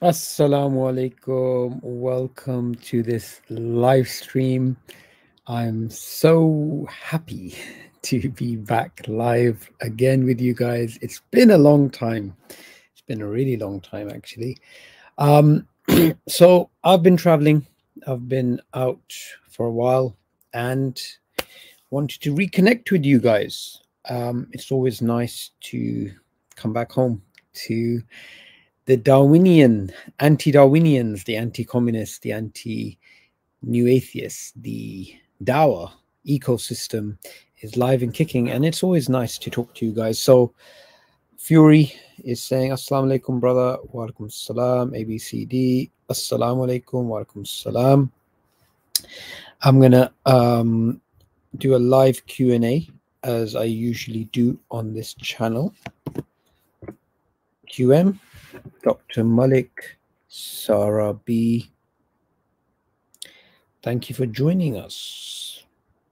Assalamu alaikum. Welcome to this live stream. I'm so happy to be back live again with you guys. It's been a long time. It's been a really long time, actually. So I've been traveling. I've been out for a while and wanted to reconnect with you guys. It's always nice to come back home to the Darwinian, anti-Darwinians, the anti-communists, the anti-new atheists, the Dawa ecosystem is live and kicking, and it's always nice to talk to you guys. So Fury is saying, Assalamu alaikum, brother. Wa alaikum salam. ABCD. Assalamu alaikum. Wa alaikum salam. I'm going to do a live Q&A as I usually do on this channel. QM. Dr. Malik, Sarah B. Thank you for joining us.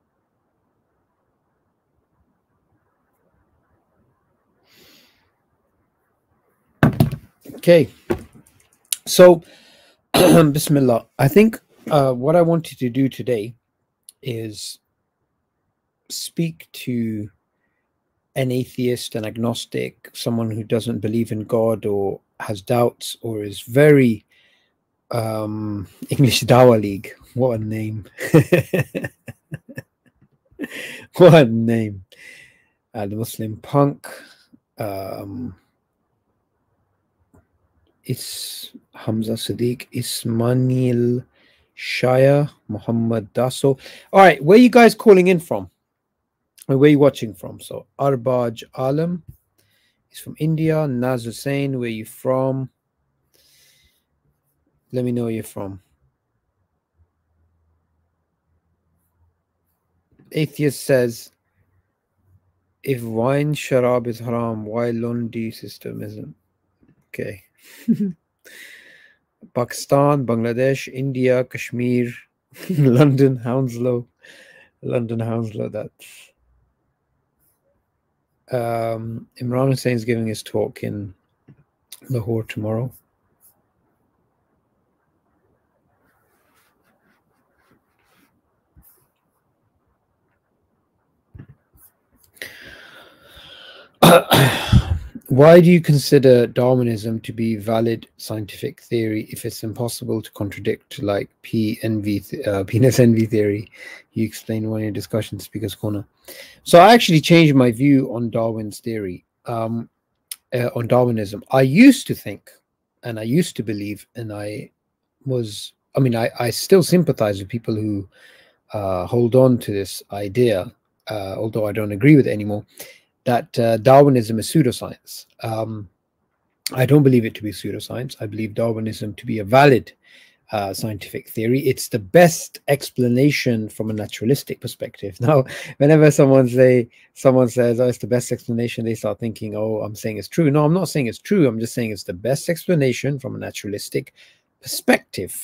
Okay, so Bismillah. I think what I wanted to do today is speak to an atheist, an agnostic, someone who doesn't believe in God or has doubts or is very English Dawa League. What a name. What a name. The Muslim punk. It's Hamza Sadiq, Ismail Shaya, Muhammad Daso. All right, where are you guys calling in from? Where are you watching from? So Arbaj Alam is from India. Naz Hussain, where are you from? Let me know where you're from. Atheist says, if wine sharab is haram, why Lundi system isn't? Okay. Pakistan, Bangladesh, India, Kashmir, London, Hounslow. London, Hounslow, that's... Imran Hussain is giving his talk in Lahore tomorrow. Why do you consider Darwinism to be valid scientific theory if it's impossible to contradict, like penis envy theory? You explain one in your discussion, Speaker's Corner. So I actually changed my view on Darwin's theory, on Darwinism. I used to think, and I used to believe, and I still sympathize with people who hold on to this idea, although I don't agree with it anymore, that Darwinism is pseudoscience. I don't believe it to be pseudoscience. I believe Darwinism to be a valid scientific theory. It's the best explanation from a naturalistic perspective. Now, whenever someone says, oh, it's the best explanation, they start thinking, oh, I'm saying it's true. No, I'm not saying it's true. I'm just saying it's the best explanation from a naturalistic perspective.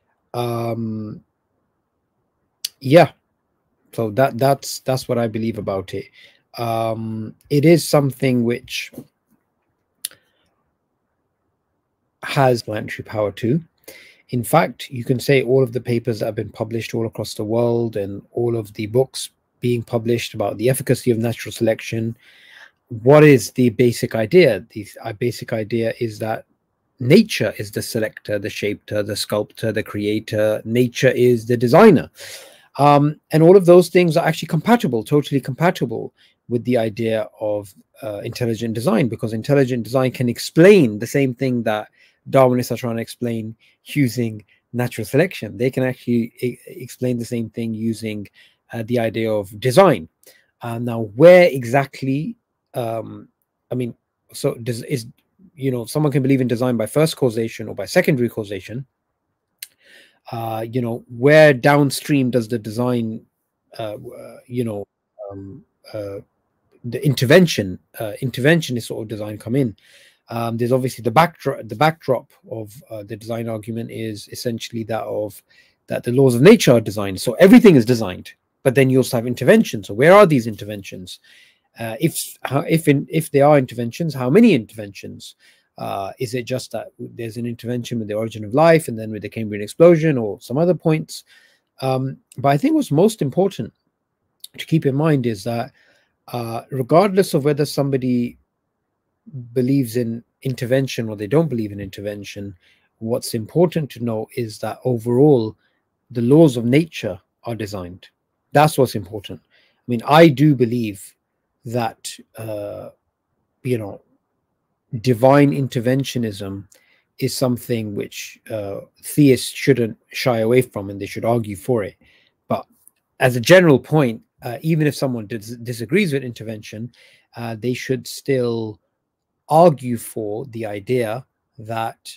Yeah. So that's what I believe about it. It is something which has planetary power too. In fact, you can say all of the papers that have been published all across the world and all of the books being published about the efficacy of natural selection. What is the basic idea? The basic idea is that nature is the selector, the shaper, the sculptor, the creator. Nature is the designer. And all of those things are actually compatible, totally compatible with the idea of intelligent design, because intelligent design can explain the same thing that Darwinists are trying to explain using natural selection. They can actually explain the same thing using the idea of design. Now, where exactly, someone can believe in design by first causation or by secondary causation. Where downstream does the design, the interventionist sort of design come in? There's obviously the backdrop of the design argument is essentially that the laws of nature are designed. So everything is designed, but then you also have interventions. So where are these interventions? If there are interventions, how many interventions? Is it just that there's an intervention with the origin of life and then with the Cambrian explosion or some other points? But I think what's most important to keep in mind is that regardless of whether somebody believes in intervention or they don't believe in intervention, what's important to know is that overall the laws of nature are designed. That's what's important. I mean, I do believe that divine interventionism is something which theists shouldn't shy away from, and they should argue for it. But as a general point, even if someone disagrees with intervention, they should still argue for the idea that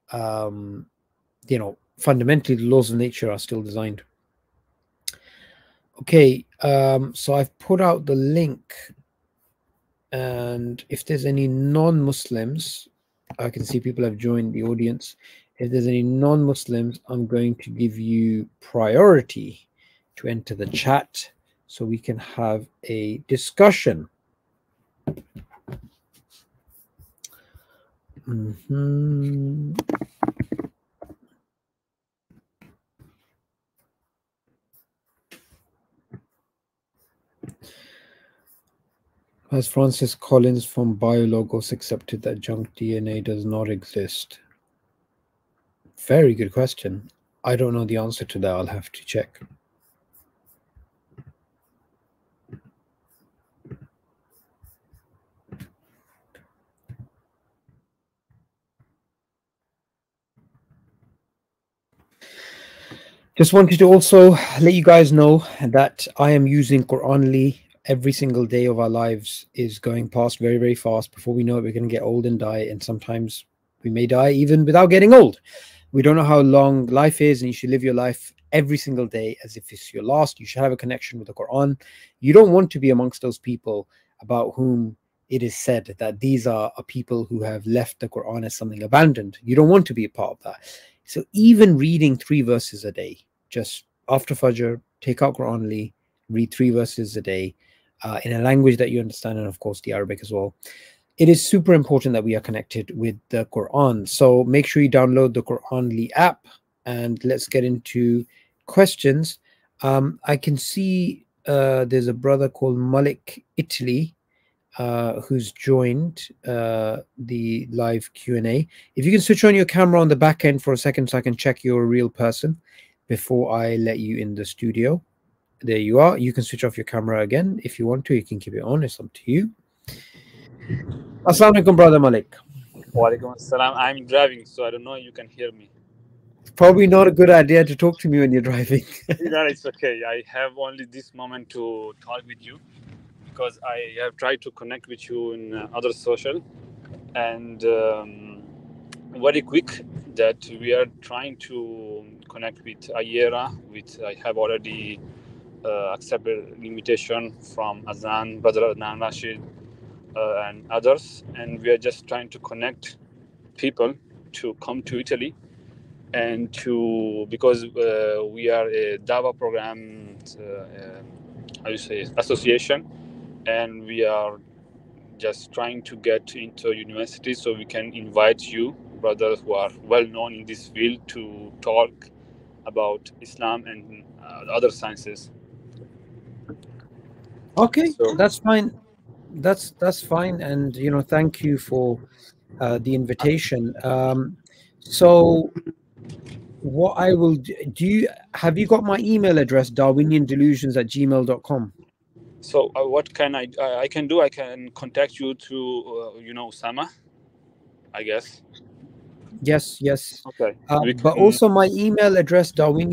fundamentally the laws of nature are still designed. Okay, so I've put out the link, and if there's any non-Muslims, I can see people have joined the audience. If there's any non-Muslims, I'm going to give you priority to enter the chat so we can have a discussion. Has Francis Collins from BioLogos accepted that junk DNA does not exist? Very good question. I don't know the answer to that. I'll have to check. Just wanted to also let you guys know that I am using Quranly. Every single day of our lives is going past very, very fast. Before we know it, we're going to get old and die. And sometimes we may die even without getting old. We don't know how long life is, and you should live your life every single day as if it's your last. You should have a connection with the Quran. You don't want to be amongst those people about whom it is said that these are people who have left the Quran as something abandoned. You don't want to be a part of that. So even reading 3 verses a day, just after Fajr, take out Quranly, read 3 verses a day in a language that you understand, and of course the Arabic as well. It is super important that we are connected with the Quran. So make sure you download the Quranly app, and let's get into questions. I can see there's a brother called Malik Italy who's joined the live Q&A. If you can switch on your camera on the back end for a second so I can check you're a real person before I let you in the studio. There you are. You can switch off your camera again if you want to. You can keep it on. It's up to you. Assalamu alaikum, brother Malik. Wa alaikum assalam. I'm driving, so I don't know if you can hear me. It's probably not a good idea to talk to me when you're driving. No, it's okay. I have only this moment to talk with you because I have tried to connect with you in other social, and very quick that we are trying to connect with Ayera. I have already accepted invitation from Azan, Brother Adnan Rashid, and others, and we are just trying to connect people to come to Italy, and because we are a Dava program, association, and we are just trying to get into universities so we can invite you, brothers who are well known in this field, to talk about Islam and other sciences. Okay, so that's fine. That's fine, and thank you for the invitation. So what I will do, have you got my email address, darwiniandelusions@gmail.com? So what can I can do? I can contact you through Osama, I guess. Yes. Okay. But also my email address,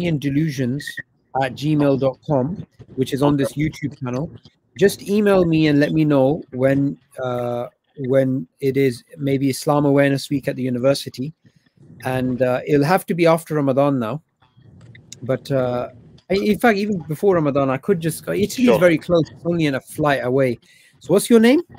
darwiniandelusions@gmail.com, which is on this YouTube channel. Just email me and let me know when it is maybe Islam Awareness Week at the university, and it'll have to be after Ramadan now. But in fact, even before Ramadan, I could just go. Italy is very close; it's only in a flight away. So, what's your name?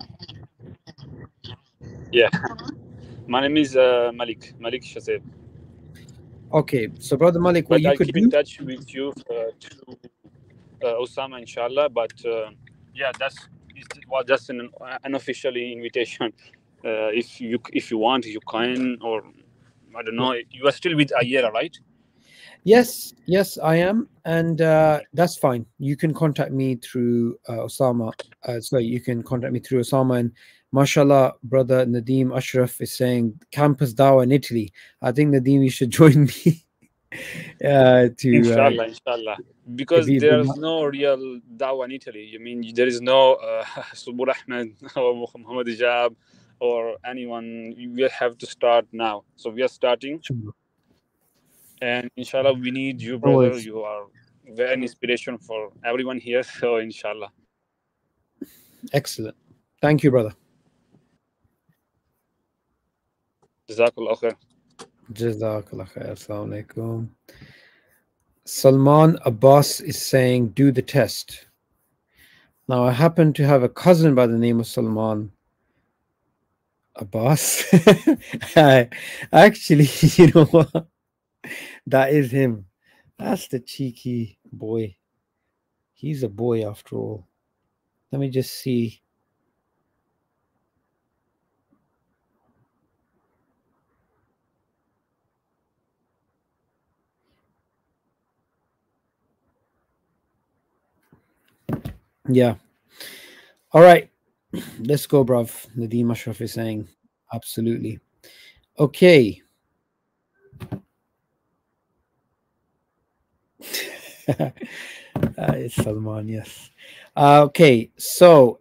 Yeah, my name is Malik Shazeb. Okay, so brother Malik, what you could keep in touch with you through Osama, inshallah. But yeah, that's an unofficial invitation. If you want, you can, or I don't know. You are still with Ayera, right? Yes, yes, I am, and that's fine. You can contact me through Osama. Sorry, you can contact me through Osama. And mashallah, brother Nadeem Ashraf is saying campus dawah in Italy. I think Nadeem, you should join me to Inshallah, inshallah. to Because be the. there's no real dawah in Italy. I mean, there is no Subur Ahmed or Muhammad Ijab or anyone. We have to start now. So we are starting. And inshallah, we need you, brother. Always. You are very inspiration for everyone here. So inshallah. Excellent. Thank you, brother. Jazakallah khair. Jazakallah khair. Assalamu alaikum. Salman Abbas is saying, do the test. Now, I happen to have a cousin by the name of Salman Abbas. Actually, you know what? That is him. That's the cheeky boy. He's a boy after all. Let me just see. Yeah. All right. Let's go, bruv. Nadeem Ashraf is saying. Absolutely. Okay. It's Salman, yes. Okay, so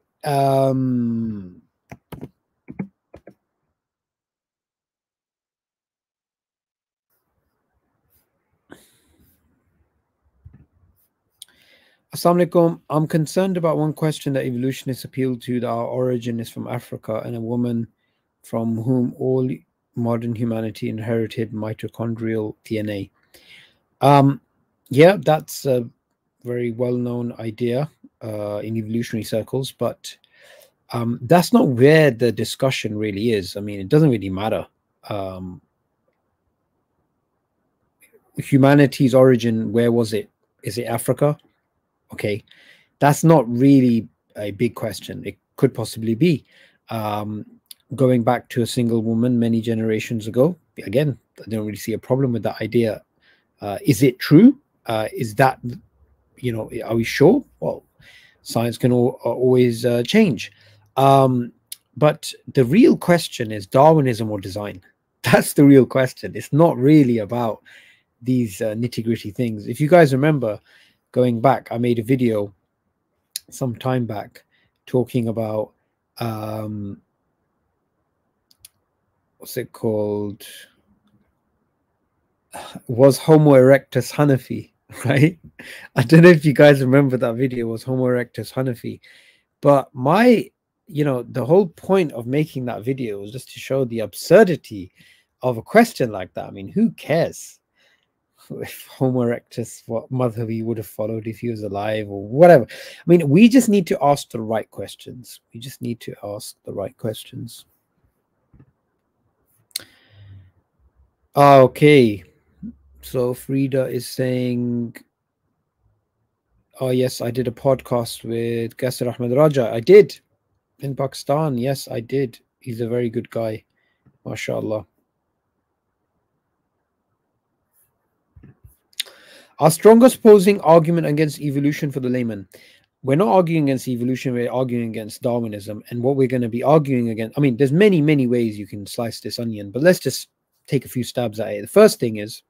Assalamu alaikum. I'm concerned about one question that evolutionists appeal to, that our origin is from Africa and a woman from whom all modern humanity inherited mitochondrial DNA. Yeah, that's a very well-known idea in evolutionary circles, but that's not where the discussion really is. I mean, it doesn't really matter. Humanity's origin, where was it? Is it Africa? Okay, that's not really a big question. It could possibly be going back to a single woman many generations ago. Again, I don't really see a problem with that idea. Is it true? Is that, you know, are we sure? Well, science can always change. But the real question is Darwinism or design? That's the real question. It's not really about these nitty-gritty things. If you guys remember, going back, I made a video some time back talking about what's it called? Was Homo erectus Hanafi, right? I don't know if you guys remember that video. Was Homo erectus Hanafi? But my, you know, the whole point of making that video was just to show the absurdity of a question like that. I mean, who cares if Homo erectus, what madhab he would have followed if he was alive or whatever? I mean, we just need to ask the right questions. We just need to ask the right questions. Okay. So Frida is saying, oh yes, I did a podcast with Qasir Ahmed Raja. I did, in Pakistan. Yes, I did. He's a very good guy. MashaAllah. Our strongest opposing argument against evolution for the layman. We're not arguing against evolution, we're arguing against Darwinism. And what we're going to be arguing against, I mean, there's many, many ways you can slice this onion, but let's just take a few stabs at it. The first thing is,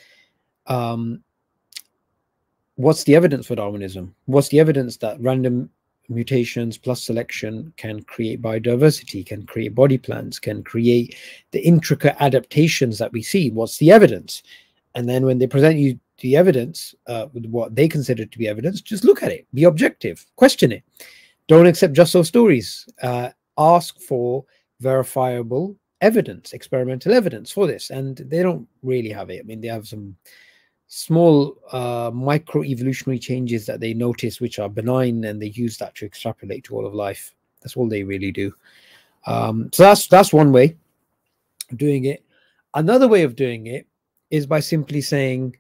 what's the evidence for Darwinism? What's the evidence that random mutations plus selection can create biodiversity, can create body plans, can create the intricate adaptations that we see? What's the evidence? And then when they present you the evidence, with what they consider to be evidence, just look at it, be objective, question it. Don't accept just those stories. Ask for verifiable evidence, experimental evidence for this. And they don't really have it. I mean, they have some small micro evolutionary changes that they notice which are benign, and they use that to extrapolate to all of life. That's all they really do. So that's one way of doing it. Another way of doing it is by simply saying,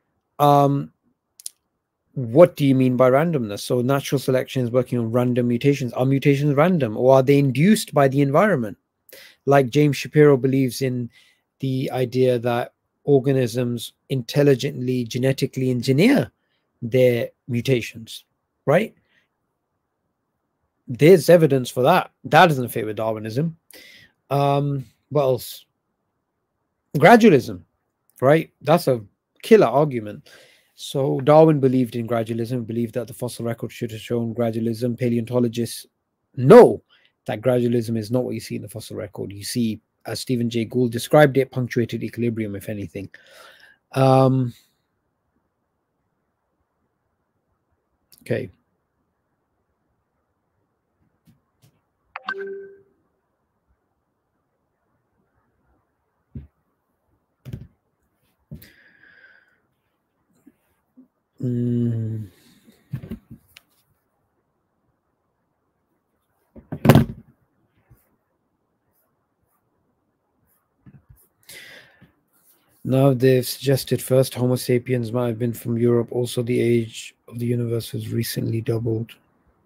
what do you mean by randomness? So natural selection is working on random mutations. Are mutations random, or are they induced by the environment? like James Shapiro believes in the idea that organisms intelligently genetically engineer their mutations, right? There's evidence for that. That doesn't fit with Darwinism. What else? Gradualism, right? That's a killer argument. So Darwin believed in gradualism, believed that the fossil record should have shown gradualism. Paleontologists know that gradualism is not what you see in the fossil record. You see, as Stephen Jay Gould described it, punctuated equilibrium, if anything. Okay. Now they've suggested first Homo sapiens might have been from Europe. Also, the age of the universe has recently doubled.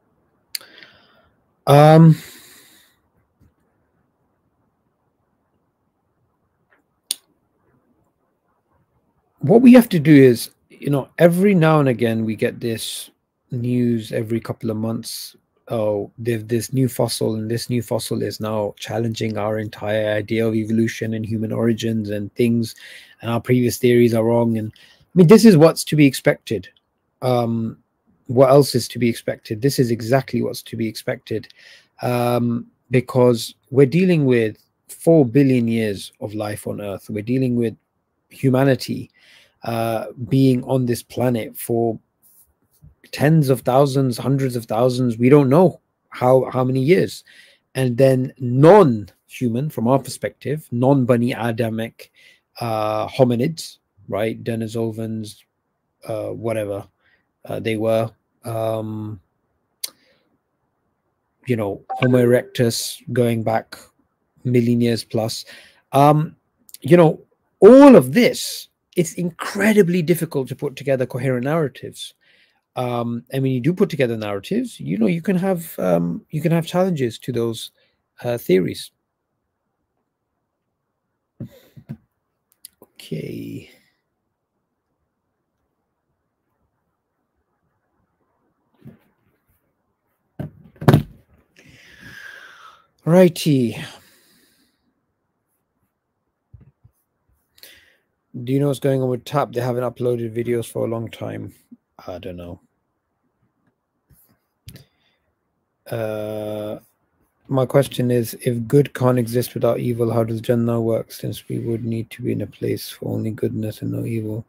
What we have to do is, every now and again we get this news every couple of months. Oh, there's this new fossil, and this new fossil is now challenging our entire idea of evolution and human origins and things, and our previous theories are wrong. And I mean, this is what's to be expected. What else is to be expected? This is exactly what's to be expected, because we're dealing with 4 billion years of life on Earth. We're dealing with humanity being on this planet for tens of thousands, hundreds of thousands, we don't know how many years. And then non-human, from our perspective, non-Bani Adamic hominids, right? Denisovans, whatever they were, Homo erectus, going back million years plus. All of this, it's incredibly difficult to put together coherent narratives. And when you do put together narratives, you can have challenges to those theories. Okay. Righty. Do you know what's going on with TAP? They haven't uploaded videos for a long time. I don't know. My question is, if good can't exist without evil, how does Jannah work, since we would need to be in a place for only goodness and no evil?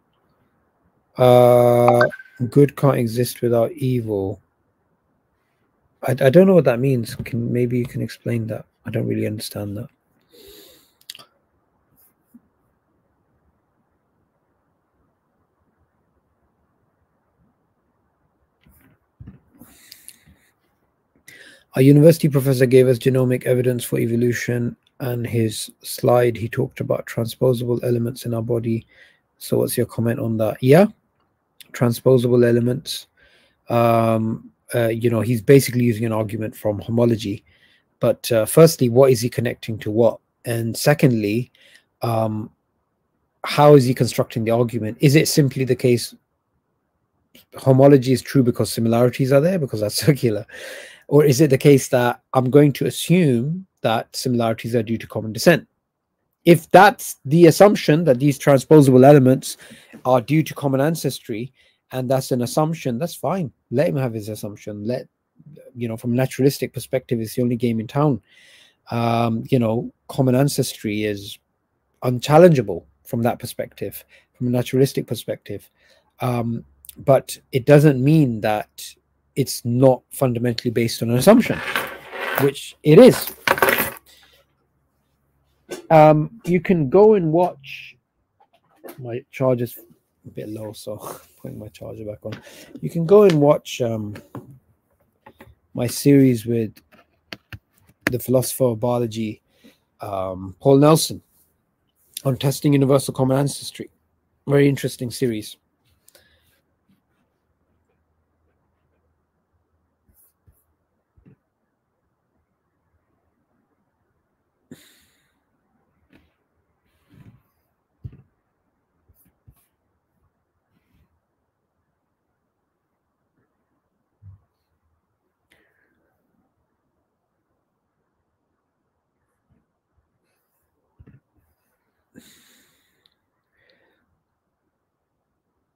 Good can't exist without evil. I don't know what that means. Maybe you can explain that. I don't really understand that. A university professor gave us genomic evidence for evolution, and his slide, he talked about transposable elements in our body. So what's your comment on that? Yeah, transposable elements. He's basically using an argument from homology. But firstly, what is he connecting to what? And secondly, how is he constructing the argument? Is it simply the case homology is true because similarities are there, because that's circular? Or is it the case that I'm going to assume that similarities are due to common descent? If that's the assumption, that these transposable elements are due to common ancestry, and that's an assumption, that's fine. Let him have his assumption. From a naturalistic perspective, it's the only game in town. Common ancestry is unchallengeable from that perspective, from a naturalistic perspective. But it doesn't mean that it's not fundamentally based on an assumption, which it is. You can go and watch. My charge is a bit low, so I'm putting my charger back on. You can go and watch my series with the philosopher of biology, Paul Nelson, on testing universal common ancestry. Very interesting series.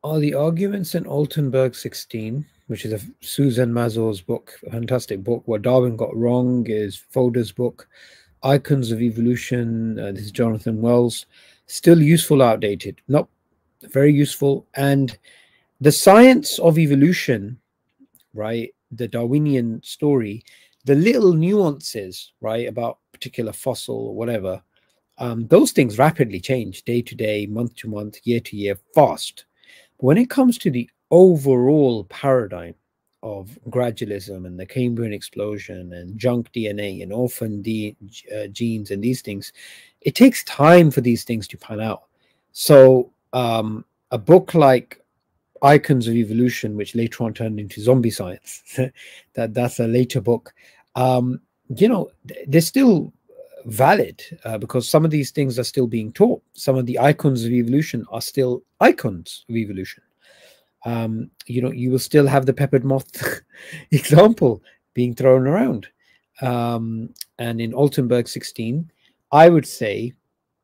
Are the arguments in Altenberg 16, which is a Susan Mazur's book, a fantastic book? What Darwin got wrong is Fodor's book, Icons of Evolution. This is Jonathan Wells. Still useful, outdated? Nope, very useful. And the science of evolution, right? The Darwinian story, the little nuances, right, about particular fossil or whatever, those things rapidly change day to day, month to month, year to year, fast. But when it comes to the overall paradigm of gradualism and the Cambrian explosion and junk DNA and orphan genes and these things, it takes time for these things to pan out. So a book like Icons of Evolution, which later on turned into Zombie Science, that's a later book, you know, they're still valid because some of these things are still being taught. Some of the icons of evolution are still icons of evolution. You know, you will still have the peppered moth example being thrown around. And in Altenberg 16, I would say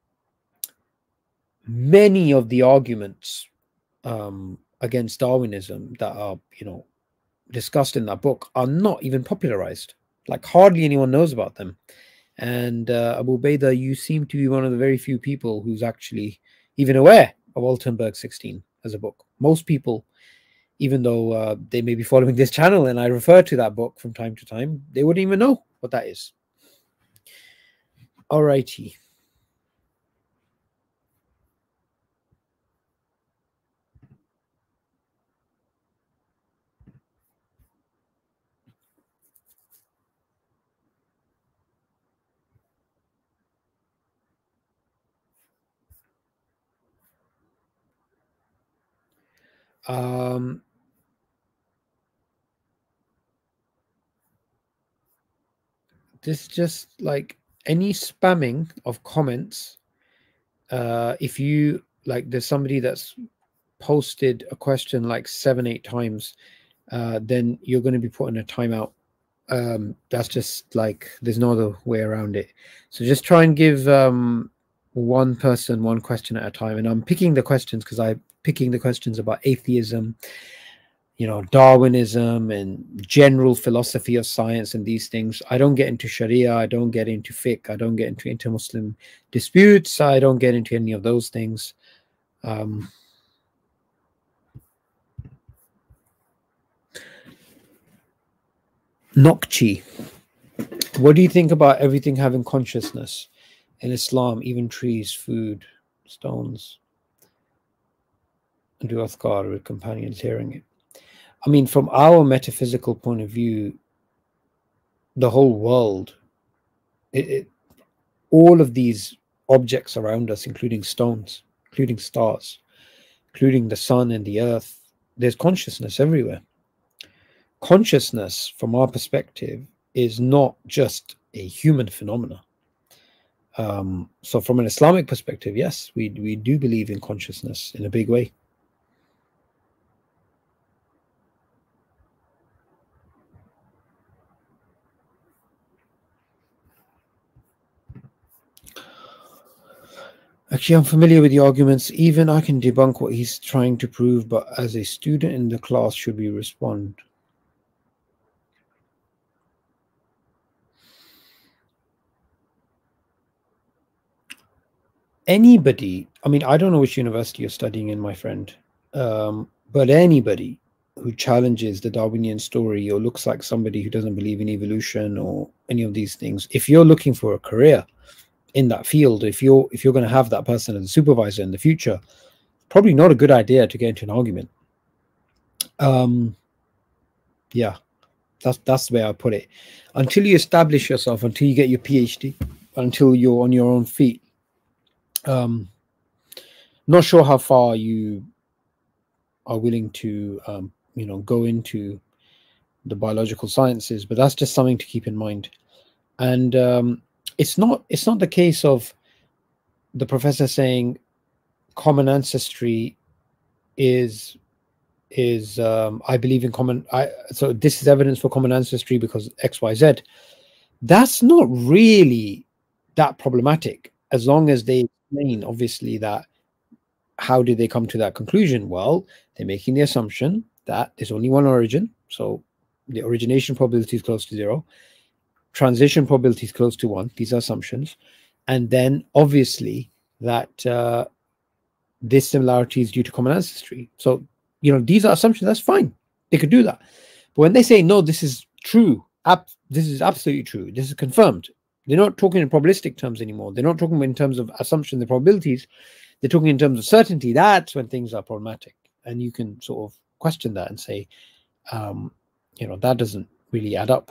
many of the arguments against Darwinism that are, you know, discussed in that book are not even popularized. Like hardly anyone knows about them. And Abu Ubaidah, you seem to be one of the very few people who's actually even aware of Altenberg 16 as a book. Most people, even though they may be following this channel and I refer to that book from time to time, they wouldn't even know what that is. All righty. This just like any spamming of comments. If you like, there's somebody that's posted a question like 7-8 times, then you're going to be put in a timeout. That's just like, there's no other way around it. So just try and give one person one question at a time. And I'm picking the questions because I'm picking the questions about atheism, you know, Darwinism and general philosophy of science and these things. I don't get into Sharia. I don't get into fiqh. I don't get into inter-Muslim disputes. I don't get into any of those things. Nokchi, what do you think about everything having consciousness in Islam, even trees, food, stones? Do Athkar with companions hearing it? I mean, from our metaphysical point of view, the whole world, all of these objects around us, including stones, including stars, including the sun and the earth, there's consciousness everywhere. Consciousness, from our perspective, is not just a human phenomena. So from an Islamic perspective, yes, we do believe in consciousness in a big way. Actually, I'm familiar with the arguments. Even I can debunk what he's trying to prove, but as a student in the class, should we respond? Anybody, I mean, I don't know which university you're studying in, my friend, but anybody who challenges the Darwinian story or looks like somebody who doesn't believe in evolution or any of these things, if you're looking for a career in that field, if you're going to have that person as a supervisor in the future, probably not a good idea to get into an argument. Yeah, that's the way I put it. Until you establish yourself, until you get your PhD, until you're on your own feet, not sure how far you are willing to you know, go into the biological sciences, but that's just something to keep in mind. And it's not the case of the professor saying common ancestry is I believe in common, so this is evidence for common ancestry because XYZ. That's not really that problematic, as long as they explain, obviously, that how did they come to that conclusion? Well, they're making the assumption that there's only one origin, so the origination probability is close to 0, transition probability is close to 1. These are assumptions. And then obviously that this similarity is due to common ancestry. So, you know, these are assumptions. That's fine. They could do that. But when they say, no, this is true, this is absolutely true, this is confirmed, they're not talking in probabilistic terms anymore. They're not talking in terms of assumptions and probabilities. They're talking in terms of certainty. That's when things are problematic. And you can sort of question that and say, you know, that doesn't really add up.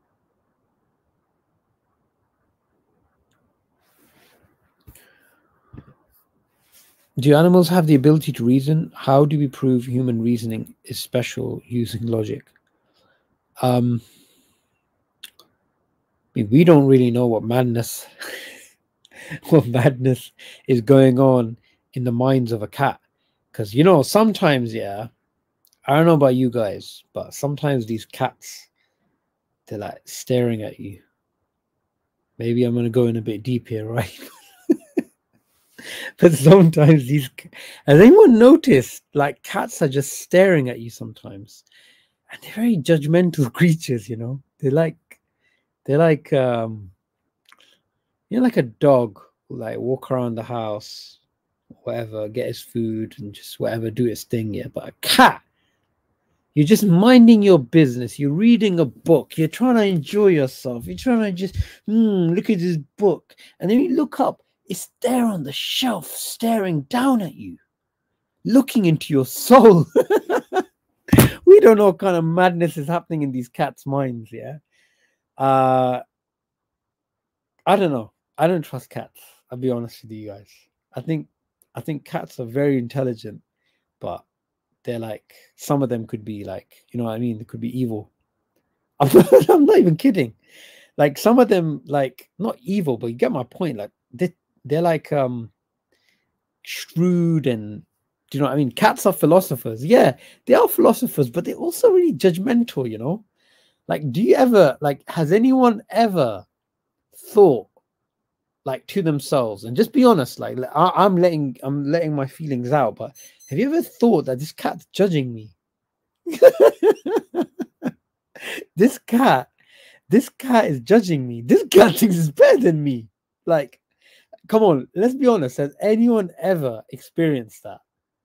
Do animals have the ability to reason? How do we prove human reasoning is special using logic? We don't really know what madness what madness is going on in the minds of a cat, because, you know, sometimes, yeah, I don't know about you guys, but sometimes these cats, they're like staring at you. Maybe I'm going to go in a bit deep here, right? But sometimes these, has anyone noticed, like, cats are just staring at you sometimes, and they're very judgmental creatures, you know. They're like you know, like a dog who like walk around the house, whatever, get his food and just whatever, do his thing. Yeah, but a cat, you're just minding your business. You're reading a book. You're trying to enjoy yourself. You're trying to just look at this book, and then you look up. It's there on the shelf, staring down at you, looking into your soul. We don't know what kind of madness is happening in these cats' minds. Yeah. I don't know. I don't trust cats. I'll be honest with you guys. I think cats are very intelligent, but they're like, some of them could be like, you know what I mean? They could be evil. I'm not even kidding. Like, some of them, like, not evil, but you get my point. Like, they're like shrewd, and do you know what I mean? Cats are philosophers. Yeah, they are philosophers, but they're also really judgmental, you know? Like, do you ever, like, has anyone ever thought, like, to themselves, and just be honest, like, I'm letting my feelings out, but have you ever thought that this cat's judging me? this cat is judging me. This cat thinks it's better than me. Like, come on, let's be honest. Has anyone ever experienced that?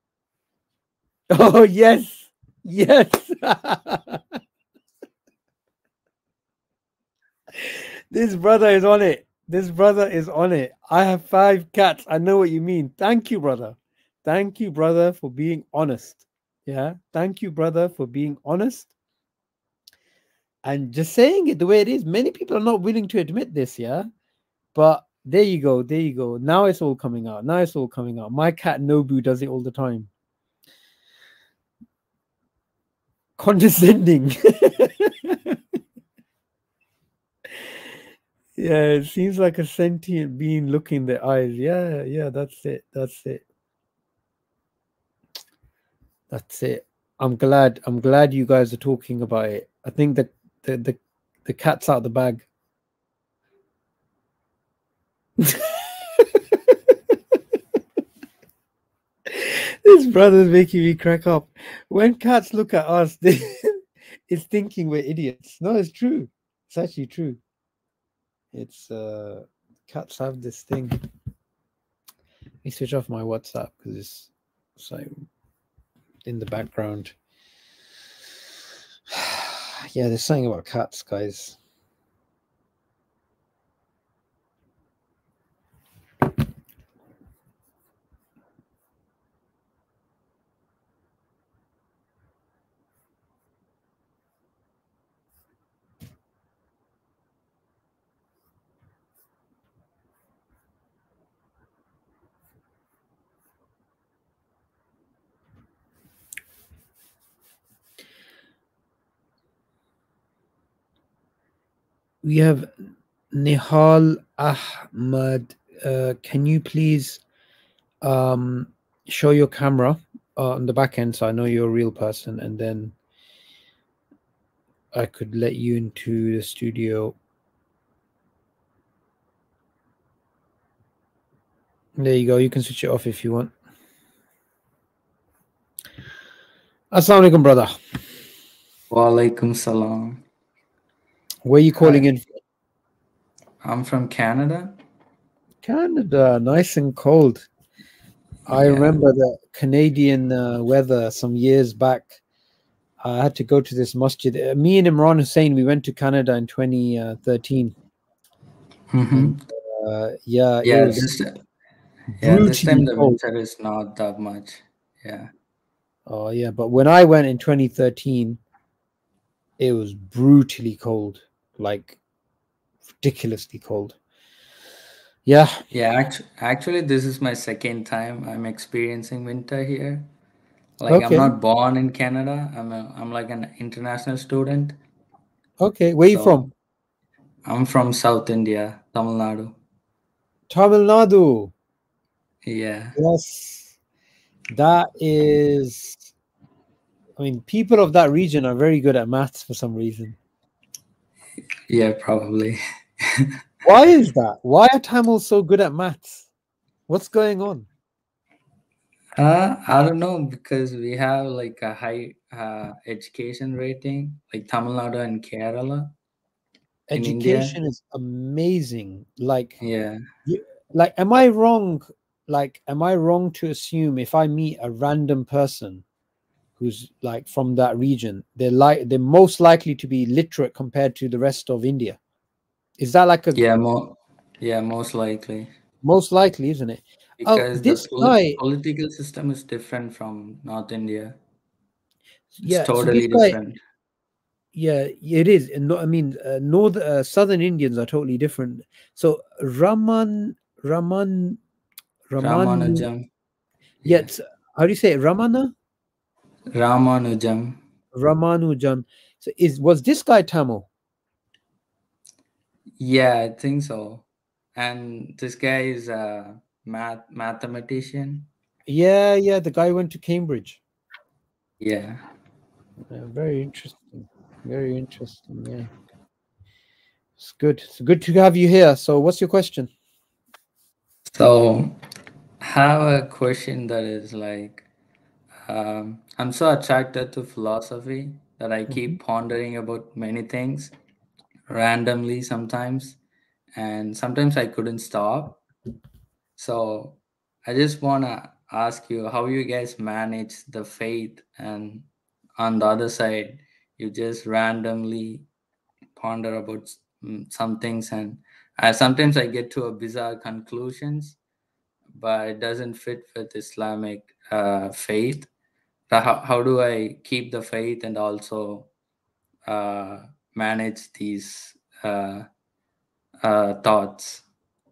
Oh yes. This brother is on it. I have 5 cats. I know what you mean. Thank you, brother. Thank you, brother, for being honest. Yeah. Thank you, brother, for being honest and just saying it the way it is. Many people are not willing to admit this. Yeah. But there you go. Now it's all coming out. My cat Nobu does it all the time. Condescending. Yeah, it seems like a sentient being looking in the eyes. Yeah, that's it. I'm glad you guys are talking about it. I think that the cat's out the bag. This brother's making me crack up. When cats look at us, it's thinking we're idiots. No, it's true. It's actually true. It's cats have this thing. Let me switch off my WhatsApp because it's so in the background. Yeah, there's something about cats, guys. We have Nihal Ahmad. Can you please show your camera on the back end so I know you're a real person, and then I could let you into the studio. There you go. You can switch it off if you want. Assalamu alaikum, brother. Walaikum salam. Where are you calling in from? I'm from Canada. Canada, nice and cold. I Yeah. remember the Canadian weather some years back. I had to go to this masjid. Me and Imran Hussein, we went to Canada in 2013. Mhm. Yeah, it Yeah, was this brutally time the cold. winter is not that much. Yeah. Oh yeah, but when I went in 2013, it was brutally cold, like ridiculously cold. Yeah. Yeah, actually this is my second time I'm experiencing winter here. Like I'm Okay. not born in Canada. I'm like an international student. Okay. Where are you So from? I'm from South India, Tamil Nadu. Tamil Nadu. Yeah. Yes. That is, I mean, people of that region are very good at maths for some reason. Yeah, probably. Why is that? Why are Tamils so good at maths? What's going on? I don't know, because we have like a high education rating, like Tamil Nadu and Kerala in India. Education is amazing. Like, Yeah. like, am I wrong? Like, am I wrong to assume if I meet a random person who's like from that region, they're most likely to be literate compared to the rest of India? Is that like a Yeah, most likely. most likely, isn't it? Oh, Because the this guy, political system is different from North India. It's yeah. So this totally guy, different. yeah, it is. And I mean, southern Indians are totally different. So Raman, Ramanujam. Yeah. yet how do you say it? Ramanujam. Ramanujam. So was this guy Tamil? Yeah, I think so. And this guy is a mathematician. Yeah, the guy went to Cambridge. Yeah. Very interesting. Very interesting. Yeah, it's good. It's good to have you here. So, what's your question? So, have a question that is like, I'm so attracted to philosophy that I keep pondering about many things randomly sometimes, and sometimes I couldn't stop. So, I just want to ask you how you guys manage the faith, and on the other side, you just randomly ponder about some things, and sometimes I get to a bizarre conclusions, but it doesn't fit with Islamic faith. So how do I keep the faith and also manage these thoughts?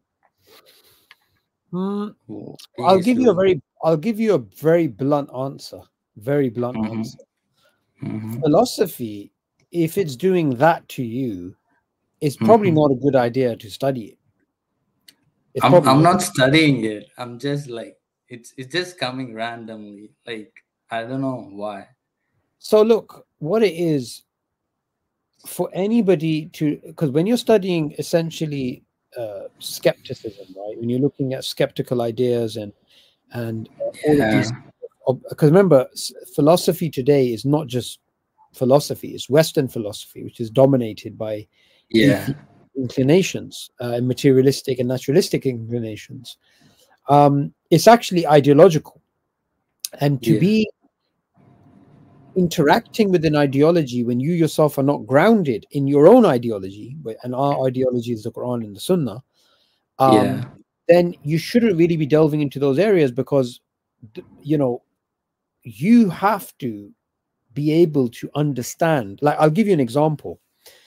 Hmm. What do you I'll guys give you a do? very blunt answer. Very blunt Mm-hmm. answer. Mm-hmm. Philosophy, if it's doing that to you, it's probably not a good idea to study it. It's probably I'm not. not studying it. I'm just like it's just coming randomly. Like I don't know why. So look, what it is for anybody to, because when you're studying essentially skepticism, right? When you're looking at skeptical ideas and all of Yeah. these, because remember, philosophy today is not just philosophy; it's Western philosophy, which is dominated by Yeah. atheist inclinations, materialistic and naturalistic inclinations. It's actually ideological, and to Yeah. be interacting with an ideology when you yourself are not grounded in your own ideology, and our ideology is the Quran and the Sunnah, Yeah. then you shouldn't really be delving into those areas, because you have to be able to understand. Like, I'll give you an example.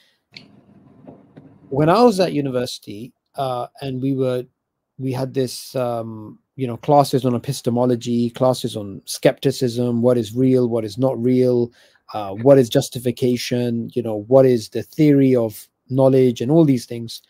When I was at university, and we had this classes on epistemology, classes on skepticism, what is real, what is not real, what is justification, what is the theory of knowledge, and all these things.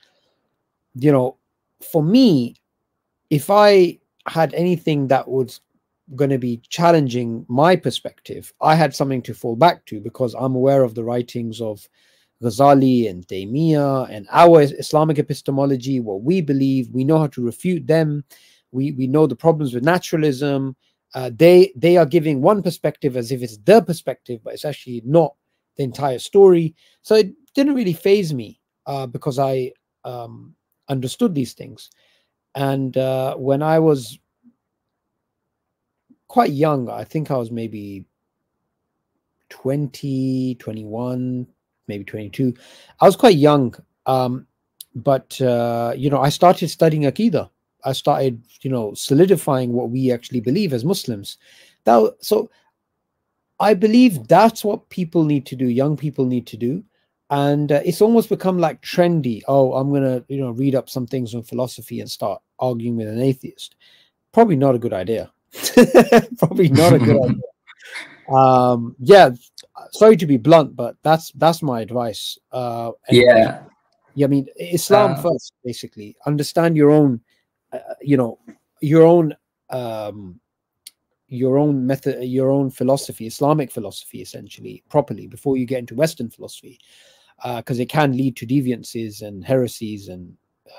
For me, if I had anything that was going to be challenging my perspective, I had something to fall back to, because I'm aware of the writings of Ghazali and Taymiyyah and our Islamic epistemology, what we believe. We know how to refute them. We know the problems with naturalism. They are giving one perspective as if it's their perspective, but it's actually not the entire story. So it didn't really faze me because I understood these things. And when I was quite young, I think I was maybe 20, 21, maybe 22. I was quite young. But I started studying Aqidah. I started, solidifying what we actually believe as Muslims. So I believe that's what people need to do, young people need to do. And it's almost become like trendy. Oh, I'm going to, read up some things on philosophy and start arguing with an atheist. Probably not a good idea. Probably not a good idea. Yeah, sorry to be blunt, but that's my advice. Yeah. I mean, Islam first, basically. Understand your own, your own method, your own philosophy, Islamic philosophy, essentially, properly before you get into Western philosophy, because it can lead to deviances and heresies and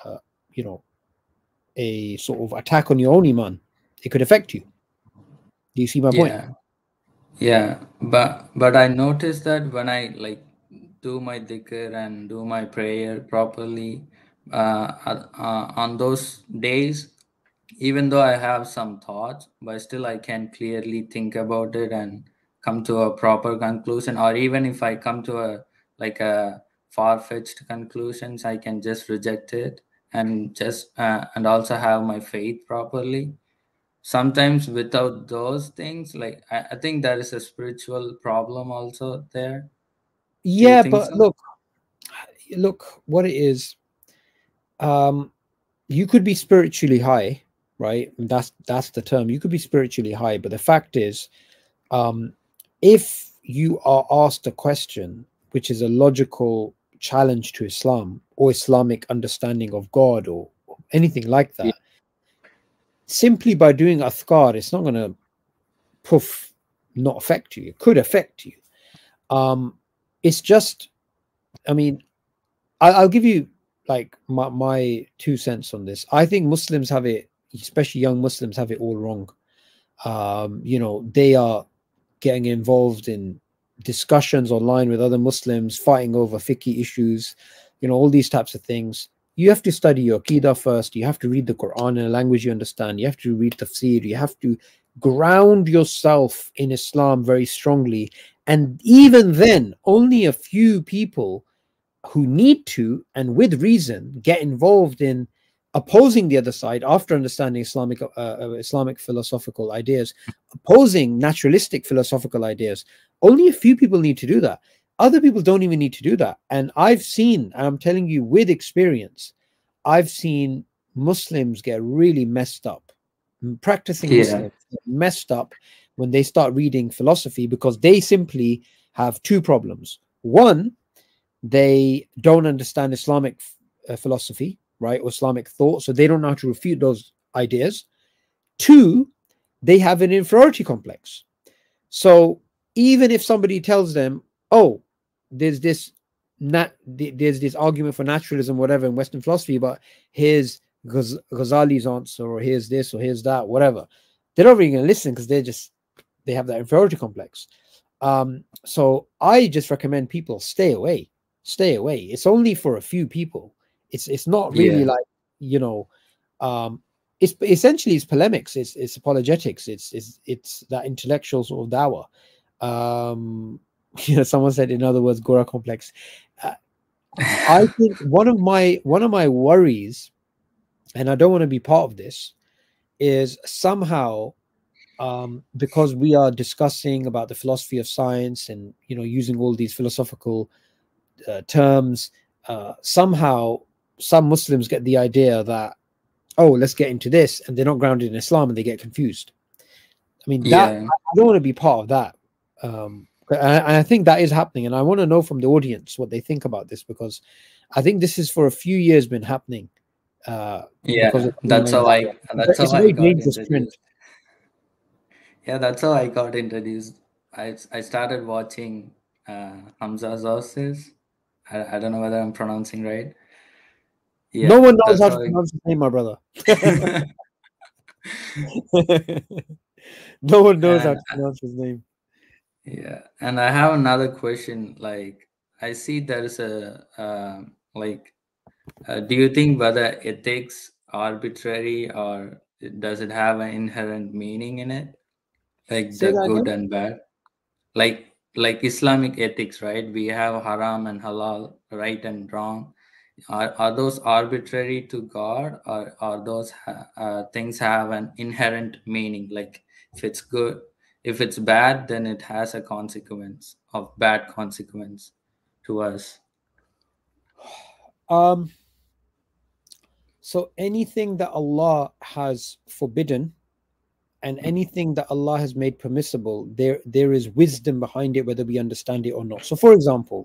a sort of attack on your own iman. It could affect you. Do you see my point? Yeah, but I noticed that when I do my dhikr and do my prayer properly, on those days, even though I have some thoughts, but still I can clearly think about it and come to a proper conclusion. Or even if I come to a far-fetched conclusions, I can just reject it and just and also have my faith properly. Sometimes without those things, I think there is a spiritual problem also there. Yeah, but so? look what it is. You could be spiritually high, right? That's the term. You could be spiritually high, but the fact is, if you are asked a question which is a logical challenge to Islam or Islamic understanding of God or anything like that, simply by doing athkar, it's not going to not affect you. It could affect you. It's just, I mean, I'll give you like my 2 cents on this. I think Muslims have it, especially young Muslims, have it all wrong. They are getting involved in discussions online with other Muslims, fighting over fiqh issues, all these types of things. You have to study your Aqidah first. You have to read the Quran in a language you understand. You have to read tafsir. You have to ground yourself in Islam very strongly. And even then, only a few people who need to, and with reason, get involved in opposing the other side after understanding Islamic philosophical ideas, opposing naturalistic philosophical ideas. Only a few people need to do that. Other people don't even need to do that. And I've seen, and I'm telling you with experience, I've seen Muslims get really messed up. Practicing Muslims get messed up when they start reading philosophy because they simply have 2 problems. One, they don't understand Islamic philosophy, right, or Islamic thought, so they don't know how to refute those ideas. 2, they have an inferiority complex. So even if somebody tells them, oh, there's this argument for naturalism, whatever, in Western philosophy, but here's Ghazali's answer, or here's this, or here's that, whatever, they're not really going to listen because they have that inferiority complex. So I just recommend people stay away. It's only for a few people. It's not really like, it's essentially it's polemics, it's apologetics, it's that intellectual sort of dawah. Someone said, in other words, Gora complex. I think one of my worries, and I don't want to be part of this, is somehow because we are discussing about the philosophy of science and using all these philosophical terms, somehow some Muslims get the idea that, oh, let's get into this, and they're not grounded in Islam and they get confused. I mean, that I don't want to be part of that. And I think that is happening, and I want to know from the audience what they think about this, because I think this is for a few years been happening. That's how I got introduced. Yeah, that's how I got introduced. I started watching Hamza Zossis. I don't know whether I'm pronouncing right. Yeah, no one knows how to pronounce his name, my brother. No one knows how And to pronounce his name. yeah, and I have another question. Like, I see there is a like, do you think whether ethics arbitrary or does it have an inherent meaning in it, like Say the that good again. and bad? Like Islamic ethics, right? We have haram and halal, right and wrong. Are those arbitrary to God, or are those things have an inherent meaning? Like, if it's good, if it's bad, then it has a consequence of bad consequence to us. So anything that Allah has forbidden and anything that Allah has made permissible, there is wisdom behind it, whether we understand it or not. So, for example,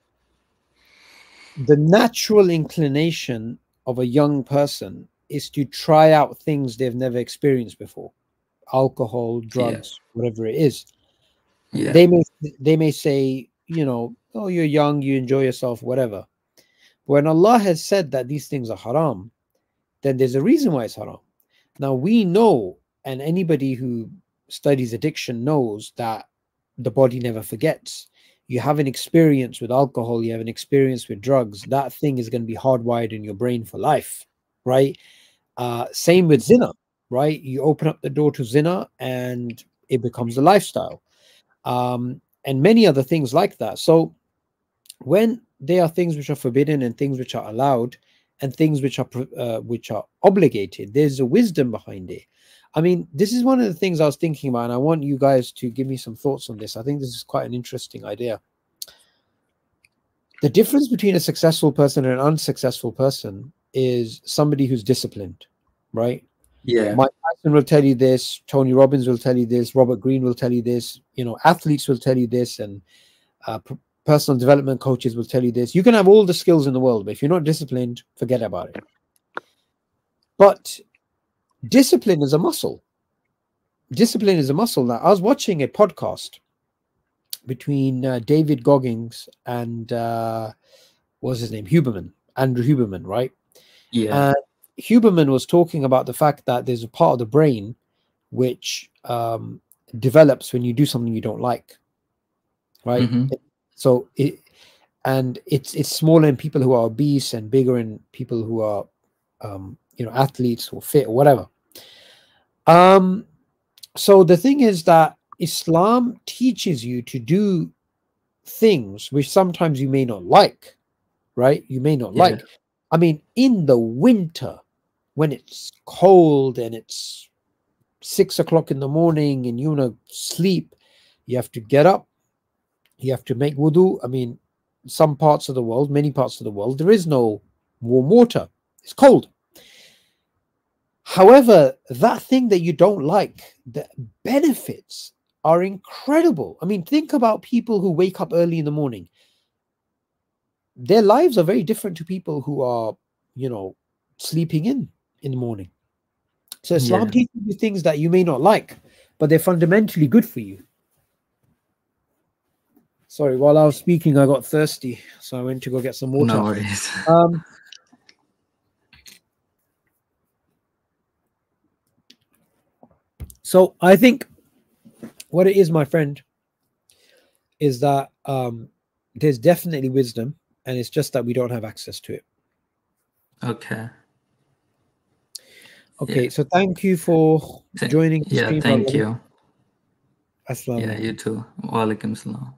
the natural inclination of a young person is to try out things they've never experienced before, alcohol, Yeah, drugs, whatever it is. yeah, They may say, oh, you're young, you enjoy yourself, whatever. When Allah has said that these things are haram, then there's a reason why it's haram. Now we know, and anybody who studies addiction knows, that the body never forgets. You have an experience with alcohol, you have an experience with drugs, that thing is going to be hardwired in your brain for life, right? Same with zina, right? You open up the door to zina and it becomes a lifestyle. And many other things like that. So when there are things which are forbidden and things which are allowed and things which are obligated, there's a wisdom behind it. I mean, this is one of the things I was thinking about, and I want you guys to give me some thoughts on this. I think this is quite an interesting idea. The difference between a successful person and an unsuccessful person is somebody who's disciplined, right? yeah, Mike Tyson will tell you this, Tony Robbins will tell you this, Robert Greene will tell you this, athletes will tell you this, and personal development coaches will tell you this. You can have all the skills in the world, but if you're not disciplined, forget about it. But discipline is a muscle. Discipline is a muscle. Now, I was watching a podcast between David Goggins and what's his name? Andrew Huberman, right? yeah, And Huberman was talking about the fact that there's a part of the brain which develops when you do something you don't like, right? mm-hmm. So it's smaller in people who are obese and bigger in people who are athletes or fit or whatever. So the thing is that Islam teaches you to do things which sometimes you may not like, right? You may not like. I mean, in the winter, when it's cold and it's 6 o'clock in the morning and you want to sleep, you have to get up, you have to make wudu. I mean, some parts of the world, many parts of the world, there is no warm water. It's cold. However, that thing that you don't like, the benefits are incredible. I mean, think about people who wake up early in the morning. Their lives are very different to people who are, sleeping in the morning. So Islam teaches you things that you may not like, but they're fundamentally good for you. Sorry, while I was speaking, I got thirsty, so I went to go get some water. No worries. So I think what it is, my friend, is that there's definitely wisdom, and it's just that we don't have access to it. Okay. Okay, so thank you for joining the stream. Thank you. Assalamu alaikum. You too. Wa alaikum salam.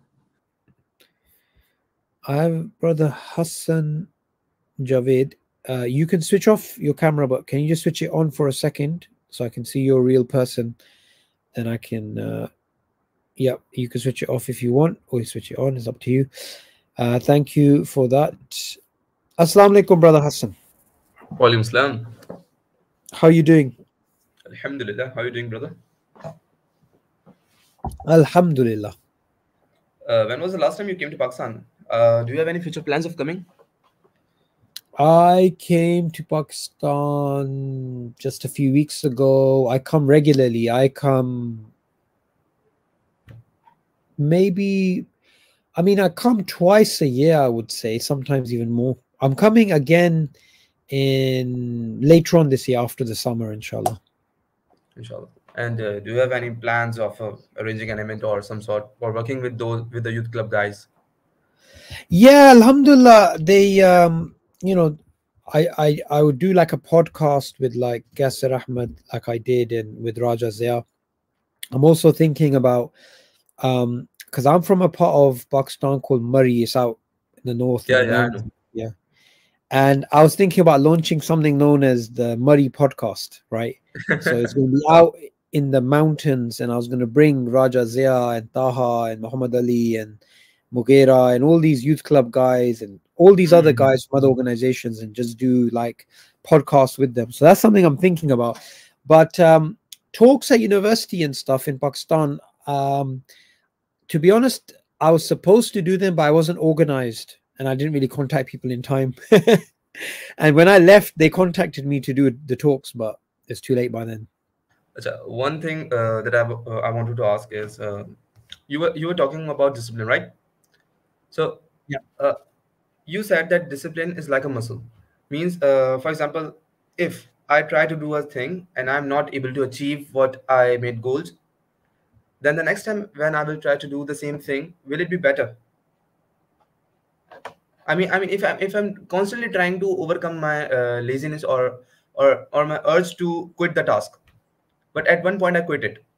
I have Brother Hassan Javed. You can switch off your camera, but can you just switch it on for a second so I can see your real person? Then I can, you can switch it off if you want, or you switch it on. It's up to you. Thank you for that. Assalamu alaikum, Brother Hassan. Wa alaikum salam. How are you doing? Alhamdulillah. How are you doing, brother? Alhamdulillah. When was the last time you came to Pakistan? Do you have any future plans of coming? I came to Pakistan just a few weeks ago. I come regularly. I come I come twice a year, I would say, sometimes even more. I'm coming again later on this year after the summer, inshallah. Inshallah. And do you have any plans of arranging an event or some sort, or working with the youth club guys? Yeah, alhamdulillah. They you know, I would do like a podcast with like Yasser Ahmed, like I did, and with Raja Zia. I'm also thinking about because I'm from a part of Pakistan called Murray. It's out in the north in Yeah, the yeah, I mountains. know. Yeah. And I was thinking about launching something known as the Murray podcast, right? So it's going to be out in the mountains, and I was going to bring Raja Zia and Taha and Muhammad Ali and Mughera and all these youth club guys and all these other Mhm. guys from other organizations and just do like podcasts with them. So that's something I'm thinking about. But talks at university and stuff in Pakistan, to be honest, I was supposed to do them, but I wasn't organized and I didn't really contact people in time. And when I left, they contacted me to do the talks, but it's too late by then. One thing that I wanted to ask is you were talking about discipline, right? So Yeah. uh, you said that discipline is like a muscle. Means, for example, if I try to do a thing and I'm not able to achieve what I made goals, then the next time when I will try to do the same thing, will it be better? I mean, if I'm constantly trying to overcome my laziness or my urge to quit the task, but at one point I quit it.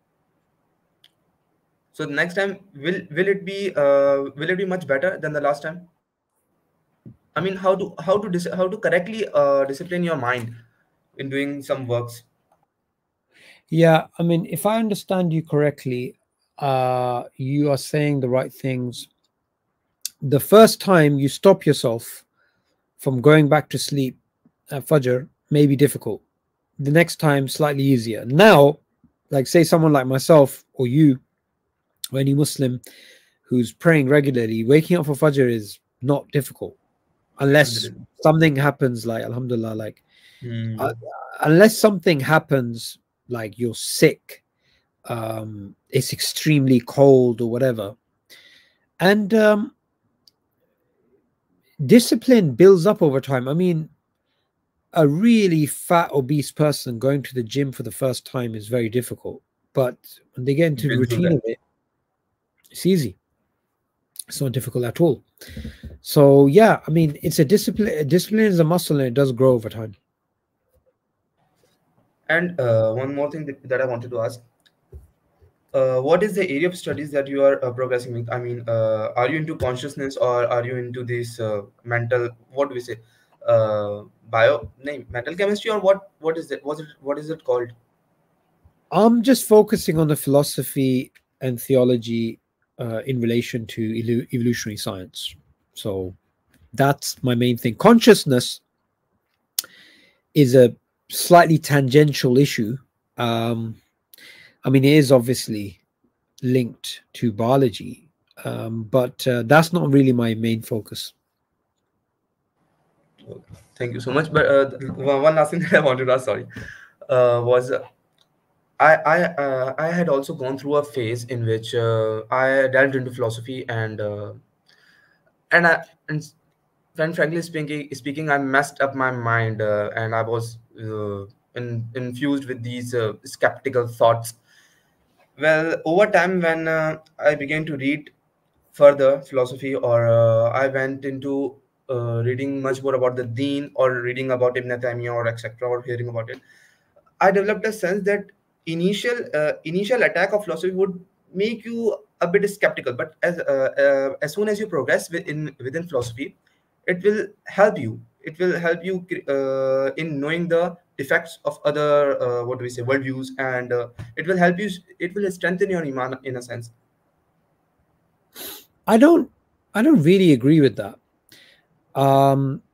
So the next time, will it be much better than the last time? I mean, how to correctly discipline your mind in doing some works. Yeah, I mean, if I understand you correctly, you are saying the right things. The first time you stop yourself from going back to sleep at Fajr may be difficult. The next time, slightly easier. Now, like say someone like myself or you or any Muslim who's praying regularly, waking up for Fajr is not difficult unless Alhamdulillah. something happens, like Alhamdulillah, like uh, Hmm. unless something happens, like you're sick, it's extremely cold or whatever. And discipline builds up over time. I mean, a really fat, obese person going to the gym for the first time is very difficult. But when they get into the Been through routine that. of it, it's easy. It's not difficult at all. So yeah, I mean, it's a discipline. Discipline is a muscle, and it does grow over time. And one more thing that I wanted to ask. What is the area of studies that you are progressing with? I mean, are you into consciousness or are you into this mental? What do we say? Mental chemistry, or what is it? What is it called? I'm just focusing on the philosophy and theology in relation to evolutionary science. So that's my main thing. Consciousness is a slightly tangential issue. I mean, it is obviously linked to biology, but that's not really my main focus. Thank you so much. But one last thing that I wanted to ask, sorry, was I had also gone through a phase in which I delved into philosophy and I and when frankly speaking, I messed up my mind and I was infused with these skeptical thoughts. Well, over time, when I began to read further philosophy, or I went into reading much more about the Deen, or reading about Ibn Taymiyyah, or etc., or hearing about it, I developed a sense that initial attack of philosophy would make you a bit skeptical, but as soon as you progress within philosophy, it will help you. It will help you in knowing the defects of other what do we say worldviews, and it will help you. It will strengthen your iman in a sense. I don't, I don't really agree with that. Um,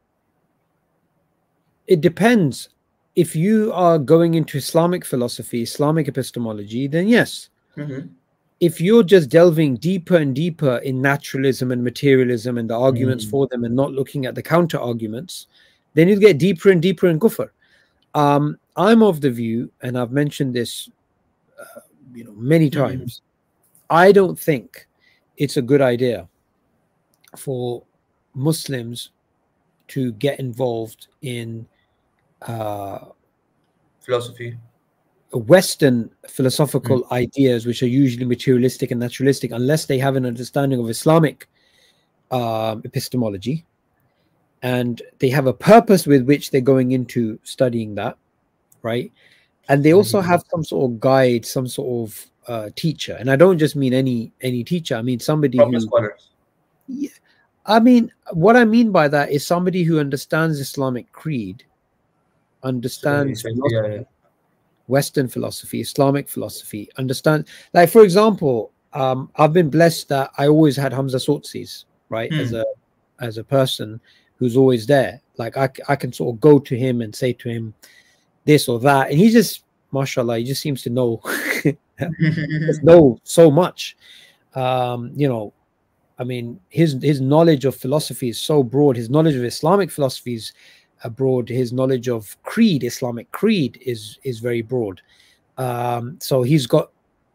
it depends. If you are going into Islamic philosophy, Islamic epistemology, then yes. Mm-hmm. If you're just delving deeper and deeper in naturalism and materialism and the arguments Mm. for them and not looking at the counter arguments, then you get deeper and deeper in kufr. I'm of the view, and I've mentioned this, many Mm-hmm. times. I don't think it's a good idea for Muslims to get involved in uh, Philosophy. Western philosophical ideas, which are usually materialistic and naturalistic, unless they have an understanding of Islamic epistemology, and they have a purpose with which they're going into studying that, right? And they also have some sort of guide, some sort of teacher. And I don't just mean any teacher. I mean somebody Proper who, scholars. yeah, I mean, what I mean by that is somebody who understands Islamic creed, understands philosophy, Western philosophy, Islamic philosophy, understand. Like, for example, I've been blessed that I always had Hamza Sotsis, right, as a person who's always there. Like, I can sort of go to him and say to him this or that, and he just, mashallah, he just seems to know know so much. You know, I mean, his knowledge of philosophy is so broad. His knowledge of Islamic philosophy is broad. His knowledge of creed, Islamic creed, is very broad. So he's got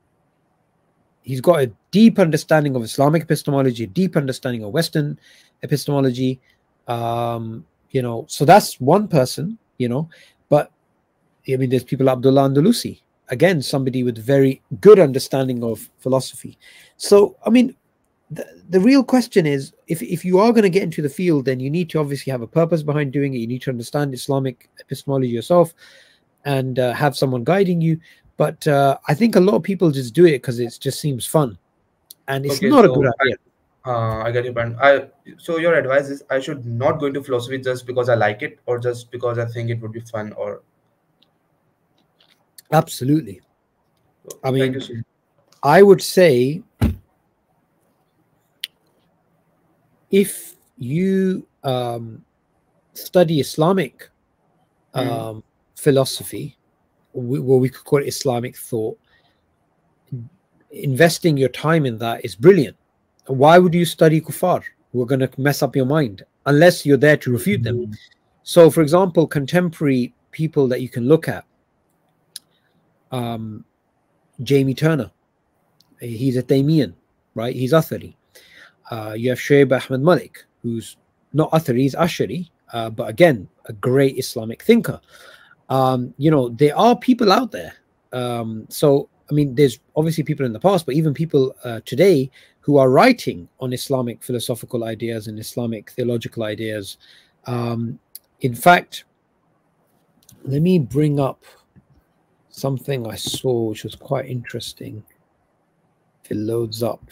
a deep understanding of Islamic epistemology, a deep understanding of Western epistemology. You know, so that's one person, you know. But I mean, there's people, Abdullah Andalusi, again, somebody with very good understanding of philosophy. So, I mean, the real question is, if you are going to get into the field, then you need to obviously have a purpose behind doing it. You need to understand Islamic epistemology yourself and have someone guiding you. But I think a lot of people just do it because it just seems fun. And it's not a good idea. I get your point. So your advice is I should not go into philosophy just because I like it, or just because I think it would be fun, or... Absolutely. I mean, so I would say if you study Islamic philosophy, what we could call it Islamic thought, investing your time in that is brilliant. Why would you study kuffar who are going to mess up your mind unless you're there to refute them? So, for example, contemporary people that you can look at, Jamie Turner, he's a Taymiyan, right? He's Athari. You have Shoaib Ahmed Malik, who's not Athari, he's Ashari, but again, a great Islamic thinker. You know, there are people out there. So, I mean, there's obviously people in the past, but even people today who are writing on Islamic philosophical ideas and Islamic theological ideas. In fact, let me bring up something I saw which was quite interesting. If it loads up.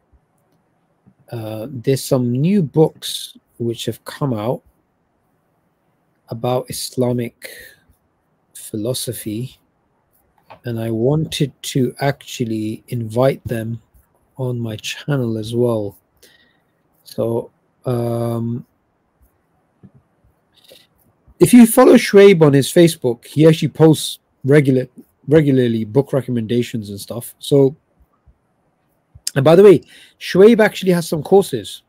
There's some new books which have come out about Islamic philosophy, and I wanted to actually invite them on my channel as well. So if you follow Shoaib on his Facebook, he actually posts regularly book recommendations and stuff. So, and by the way, Shoaib actually has some courses.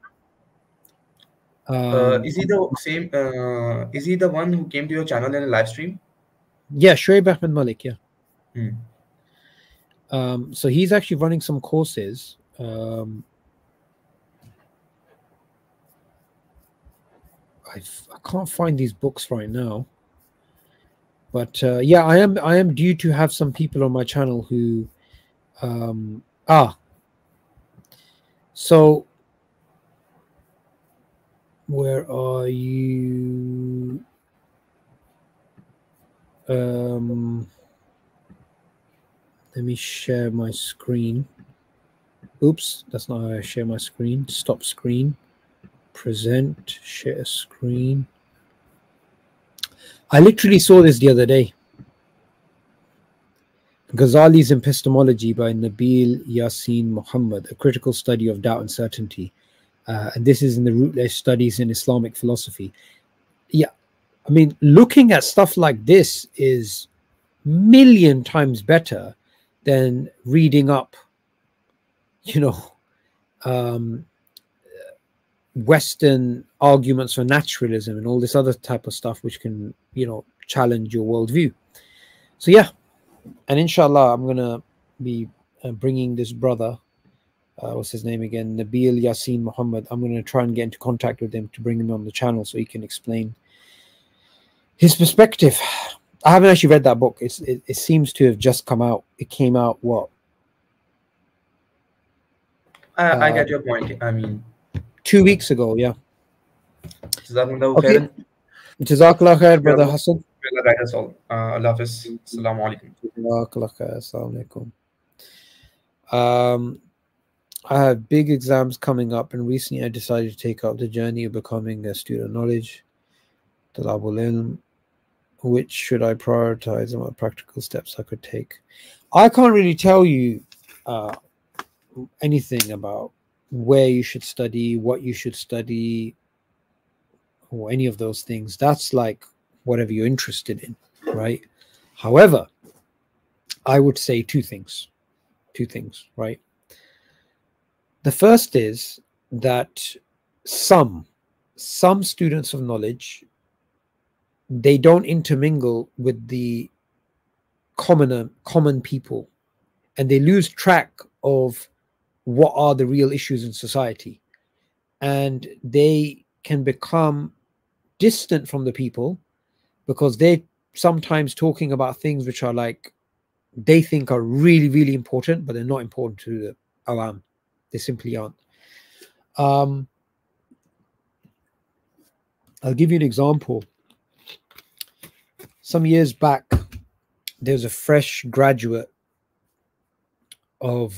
is he the same? Is he the one who came to your channel in a live stream? Yeah, Shoaib Ahmed Malik. Yeah. So he's actually running some courses. I can't find these books right now, but yeah, I am due to have some people on my channel who so where are you? Let me share my screen. Oops, that's not how I share my screen. Stop screen. Present, share screen. I literally saw this the other day. Ghazali's Epistemology by Nabil Yassin Muhammad, a critical study of doubt and certainty. And this is in the Rootless Studies in Islamic Philosophy. Yeah, I mean, looking at stuff like this is a million times better than reading up, you know, Western arguments for naturalism and all this other type of stuff, which can, you know, challenge your worldview. So yeah, and inshallah, I'm gonna be bringing this brother, what's his name again, Nabil Yassin Muhammad. I'm gonna try and get into contact with him to bring him on the channel so he can explain his perspective. I haven't actually read that book. It seems to have just come out. It came out what? I get your point. I mean, 2 weeks ago. Yeah. Jazakumullahu Okay. khairan. Jazakallah khair, brother Hassan. That's all. Allah Hafiz. Assalamu alaikum. Jazakallah khair. Assalamu alaikum. I have big exams coming up, and recently I decided to take up the journey of becoming a student of knowledge. Talabul ilm. Which should I prioritize and what practical steps I could take? I can't really tell you anything about where you should study, what you should study, or any of those things. That's like whatever you're interested in, right? However, I would say two things, right? The first is that some students of knowledge, they don't intermingle with the common people, and they lose track of what are the real issues in society, and they can become distant from the people because they're sometimes talking about things which are like they think are really, really important, but they're not important to the awam. They simply aren't. I'll give you an example. Some years back, there was a fresh graduate of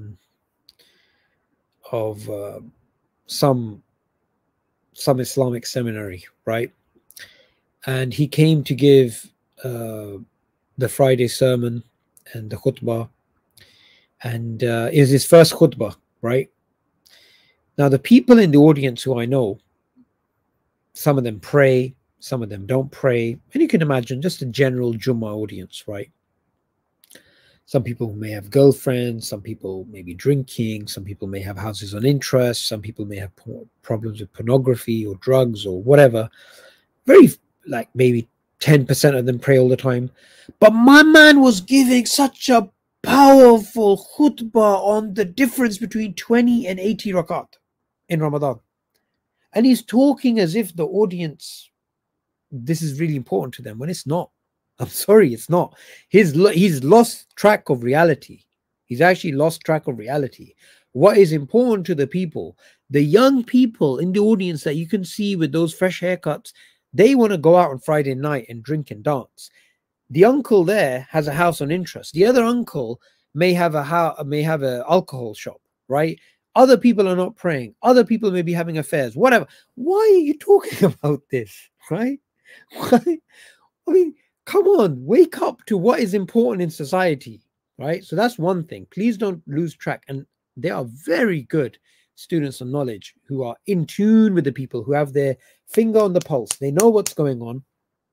some Islamic seminary, right? And he came to give the Friday sermon and the khutbah, and it was his first khutbah, right? Now, the people in the audience who I know, some of them pray, some of them don't pray, and you can imagine just a general Jummah audience, right? Some people may have girlfriends, some people may be drinking, some people may have houses on interest, some people may have problems with pornography or drugs or whatever. Very, like, maybe 10% of them pray all the time. But my man was giving such a powerful khutbah on the difference between 20 and 80 rakat in Ramadan. And he's talking as if the audience, this is really important to them, when it's not. I'm sorry, it's not. He's lost track of reality. He's actually lost track of reality. What is important to the people, the young people in the audience that you can see with those fresh haircuts, they want to go out on Friday night and drink and dance. The uncle there has a house on interest. The other uncle may have an alcohol shop, right? Other people are not praying. Other people may be having affairs, whatever. Why are you talking about this, right? Why? I mean, come on, wake up to what is important in society, right? So that's one thing. Please don't lose track. And they are very good students of knowledge who are in tune with the people, who have their finger on the pulse. They know what's going on.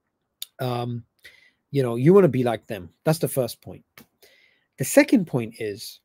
You know, you want to be like them. That's the first point. The second point is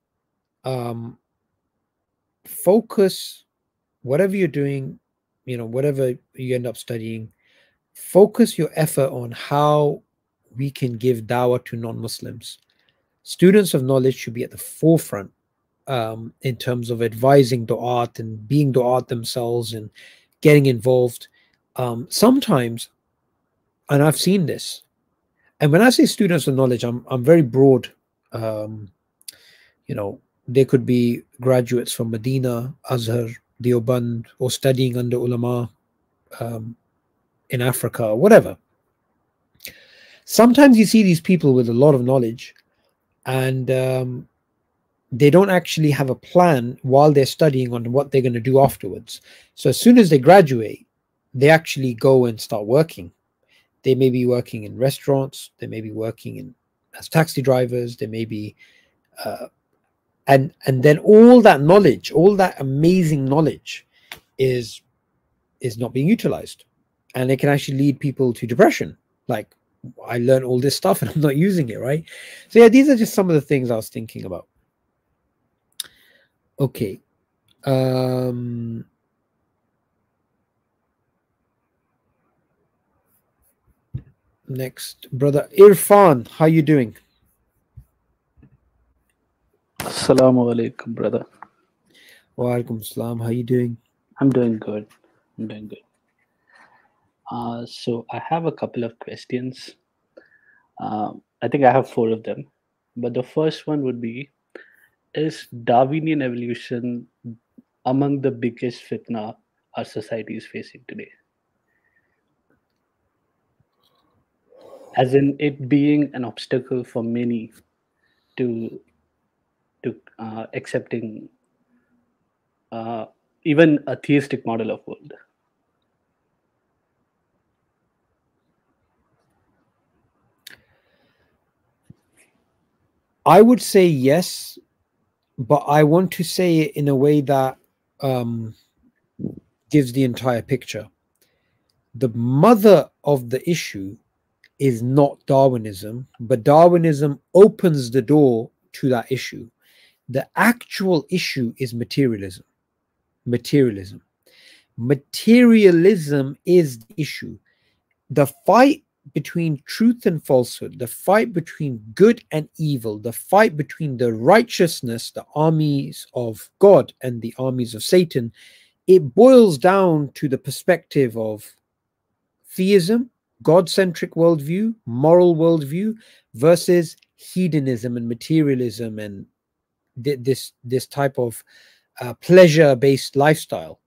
focus, whatever you're doing, you know, whatever you end up studying, focus your effort on how we can give dawah to non-Muslims. Students of knowledge should be at the forefront in terms of advising du'at and being du'at themselves and getting involved. Sometimes, and I've seen this, and when I say students of knowledge, I'm very broad. You know, they could be graduates from Medina, Azhar, Deoband, or studying under ulama in Africa, or whatever. Sometimes you see these people with a lot of knowledge, and they don't actually have a plan while they're studying on what they're going to do afterwards. So as soon as they graduate, they actually go and start working. They may be working in restaurants, they may be working as taxi drivers, they may be and then all that knowledge, all that amazing knowledge is not being utilized, and it can actually lead people to depression. Like, I learned all this stuff and I'm not using it, right? So yeah, these are just some of the things I was thinking about. Okay. Next, brother Irfan, how you doing? Assalamu alaikum, brother. Wa alaikum salam. How you doing? I'm doing good. So I have a couple of questions. I think I have 4 of them. But the first one would be, is Darwinian evolution among the biggest fitna our society is facing today? As in it being an obstacle for many to accepting even a theistic model of world. I would say yes, but I want to say it in a way that gives the entire picture. The mother of the issue is not Darwinism, but Darwinism opens the door to that issue. The actual issue is materialism. Materialism. Materialism is the issue. The fight between truth and falsehood, the fight between good and evil, the fight between the righteousness, the armies of God, and the armies of Satan, it boils down to the perspective of theism, God-centric worldview, moral worldview, versus hedonism and materialism and this type of pleasure-based lifestyle.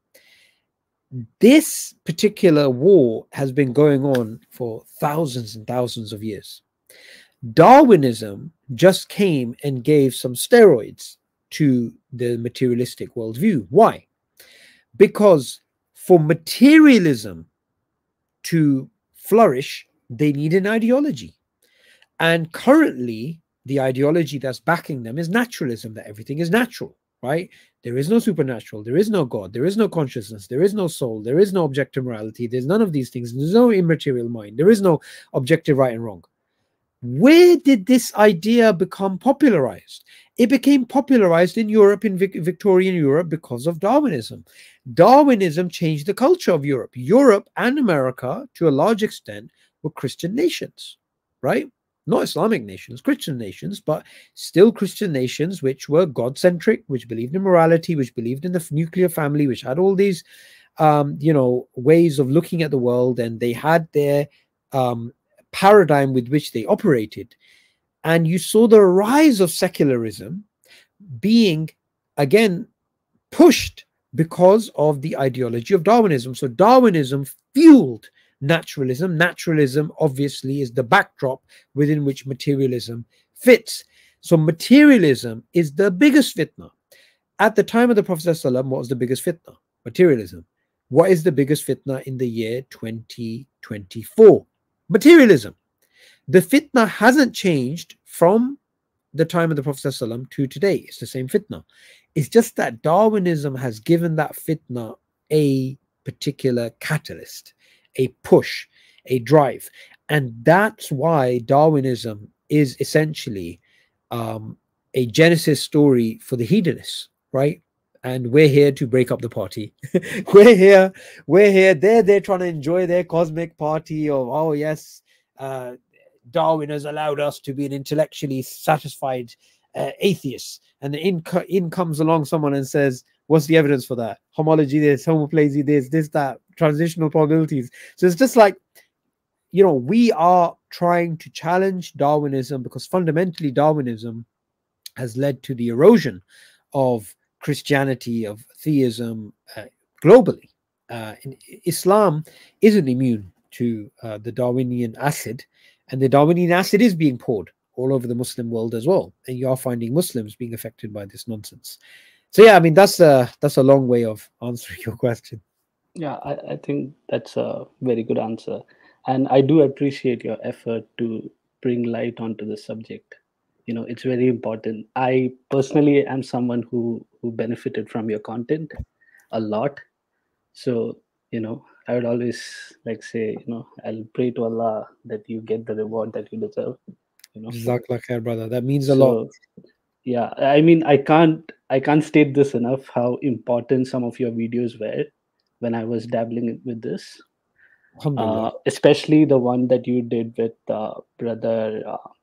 This particular war has been going on for thousands and thousands of years. Darwinism just came and gave some steroids to the materialistic worldview. Why? Because for materialism to flourish, they need an ideology. And currently, the ideology that's backing them is naturalism, that everything is natural, right? There is no supernatural, there is no God, there is no consciousness, there is no soul, there is no objective morality, there's none of these things, there's no immaterial mind, there is no objective right and wrong. Where did this idea become popularized? It became popularized in Europe, in Victorian Europe, because of Darwinism. Darwinism changed the culture of Europe. Europe and America, to a large extent, were Christian nations, right? Not Islamic nations, Christian nations, but still Christian nations, which were God-centric, which believed in morality, which believed in the nuclear family, which had all these, ways of looking at the world, and they had their paradigm with which they operated. And you saw the rise of secularism being, again, pushed because of the ideology of Darwinism. So Darwinism fueled naturalism. Naturalism obviously is the backdrop within which materialism fits. So materialism is the biggest fitna. At the time of the Prophet ﷺ, what was the biggest fitna? Materialism. What is the biggest fitna in the year 2024? Materialism. The fitna hasn't changed from the time of the Prophet ﷺ to today. It's the same fitna. It's just that Darwinism has given that fitna a particular catalyst, a push, a drive. And that's why Darwinism is essentially a Genesis story for the hedonists, right? And we're here to break up the party. we're here. They're trying to enjoy their cosmic party of, oh yes, Darwin has allowed us to be an intellectually satisfied atheist. And in comes along someone and says, what's the evidence for that? Homology this, homoplasy this, that, transitional probabilities. So it's just like, we are trying to challenge Darwinism, because fundamentally Darwinism has led to the erosion of Christianity, of theism globally. Islam isn't immune to the Darwinian acid, and the Darwinian acid is being poured all over the Muslim world as well. And you are finding Muslims being affected by this nonsense. So yeah, I mean, that's a long way of answering your question. Yeah, I think that's a very good answer. And I do appreciate your effort to bring light onto the subject. It's very important. I personally am someone who benefited from your content a lot. So, I would always say, I'll pray to Allah that you get the reward that you deserve. Jazakallah khair, brother. That means a lot. Yeah, I mean, I can't state this enough, how important some of your videos were when I was dabbling with this. Especially the one that you did with brother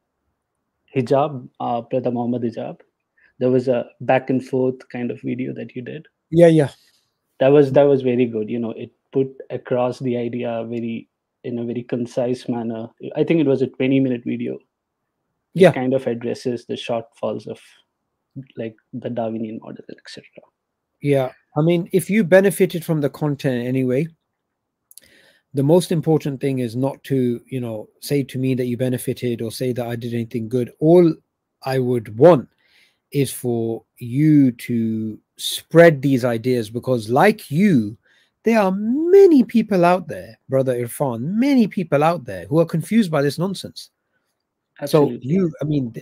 Hijab, brother Muhammad Hijab. There was a back and forth kind of video that you did. Yeah. That was very good. It put across the idea very in a very concise manner. I think it was a 20-minute video. It Yeah. kind of addresses the shortfalls of like the Darwinian model, etc. Yeah. I mean, if you benefited from the content anyway, the most important thing is not to, you know, say to me that you benefited or say that I did anything good. All I would want is for you to spread these ideas, because like you, there are many people out there, brother Irfan, many people out there who are confused by this nonsense. Absolutely. So you, I mean,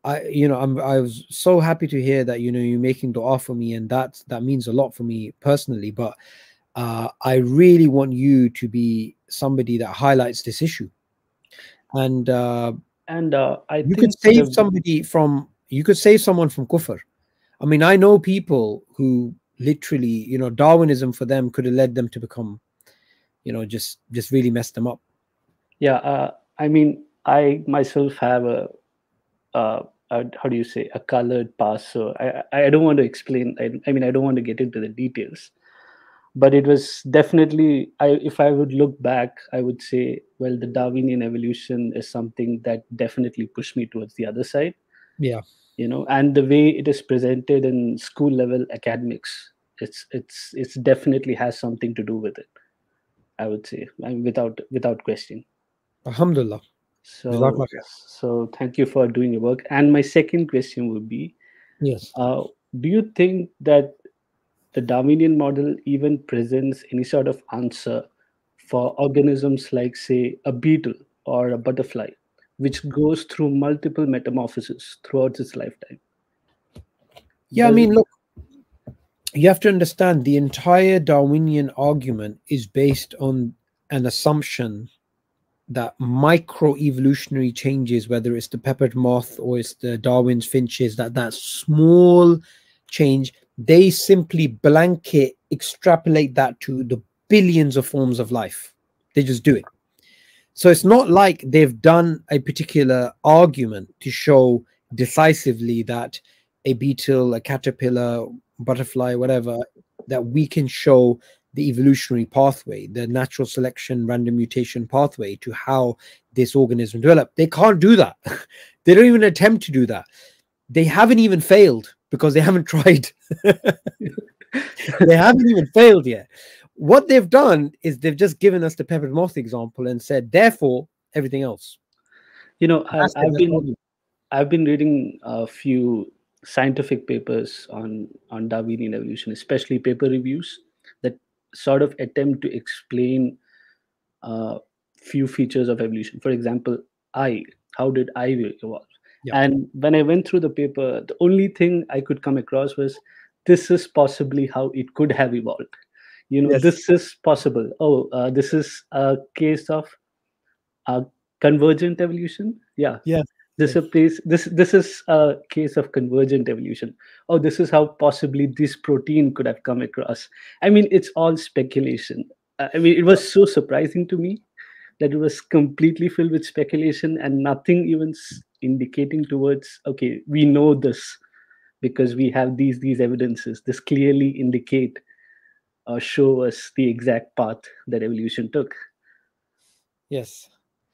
I was so happy to hear that, you know, you're making dua for me, and that means a lot for me personally. But I really want you to be somebody that highlights this issue, and I you think could save somebody from, you could save someone from kufr. I mean, I know people who literally, you know, Darwinism for them could have led them to become, you know, just really messed them up. Yeah, I mean, I myself have a how do you say, a colored past, so I don't want to explain. I mean, I don't want to get into the details, but it was definitely, if I would look back, I would say, well, the Darwinian evolution is something that definitely pushed me towards the other side. Yeah. You know, and the way it is presented in school level academics, it's definitely has something to do with it, I would say, without question. Alhamdulillah. So thank you for doing your work. And my second question would be, Yes. do you think that the Darwinian model even presents any sort of answer for organisms like, say, a beetle or a butterfly, which goes through multiple metamorphoses throughout its lifetime? Yeah, I mean, look, you have to understand the entire Darwinian argument is based on an assumption that microevolutionary changes, whether it's the peppered moth or it's the Darwin's finches, that small change, they simply blanket extrapolate that to the billions of forms of life. They just do it. So it's not like they've done a particular argument to show decisively that a beetle, a caterpillar, butterfly, whatever, that we can show the evolutionary pathway, the natural selection, random mutation pathway to how this organism developed. They can't do that. They don't even attempt to do that. They haven't even failed because they haven't tried. They haven't even failed yet. What they've done is they've just given us the peppered moth example and said, therefore, everything else. You know, I've been reading a few scientific papers on Darwinian evolution, especially paper reviews that sort of attempt to explain few features of evolution. For example, how did I evolve? Yeah. And when I went through the paper, the only thing I could come across was, this is possibly how it could have evolved. You know, yes. This is possible. This is a case of convergent evolution. Yeah. Yeah. This is a case of convergent evolution. Oh, this is how possibly this protein could have come across. I mean, it's all speculation. I mean, it was so surprising to me that it was completely filled with speculation and nothing even indicating towards, okay, we know this because we have these evidences. This clearly indicate or show us the exact path that evolution took. Yes.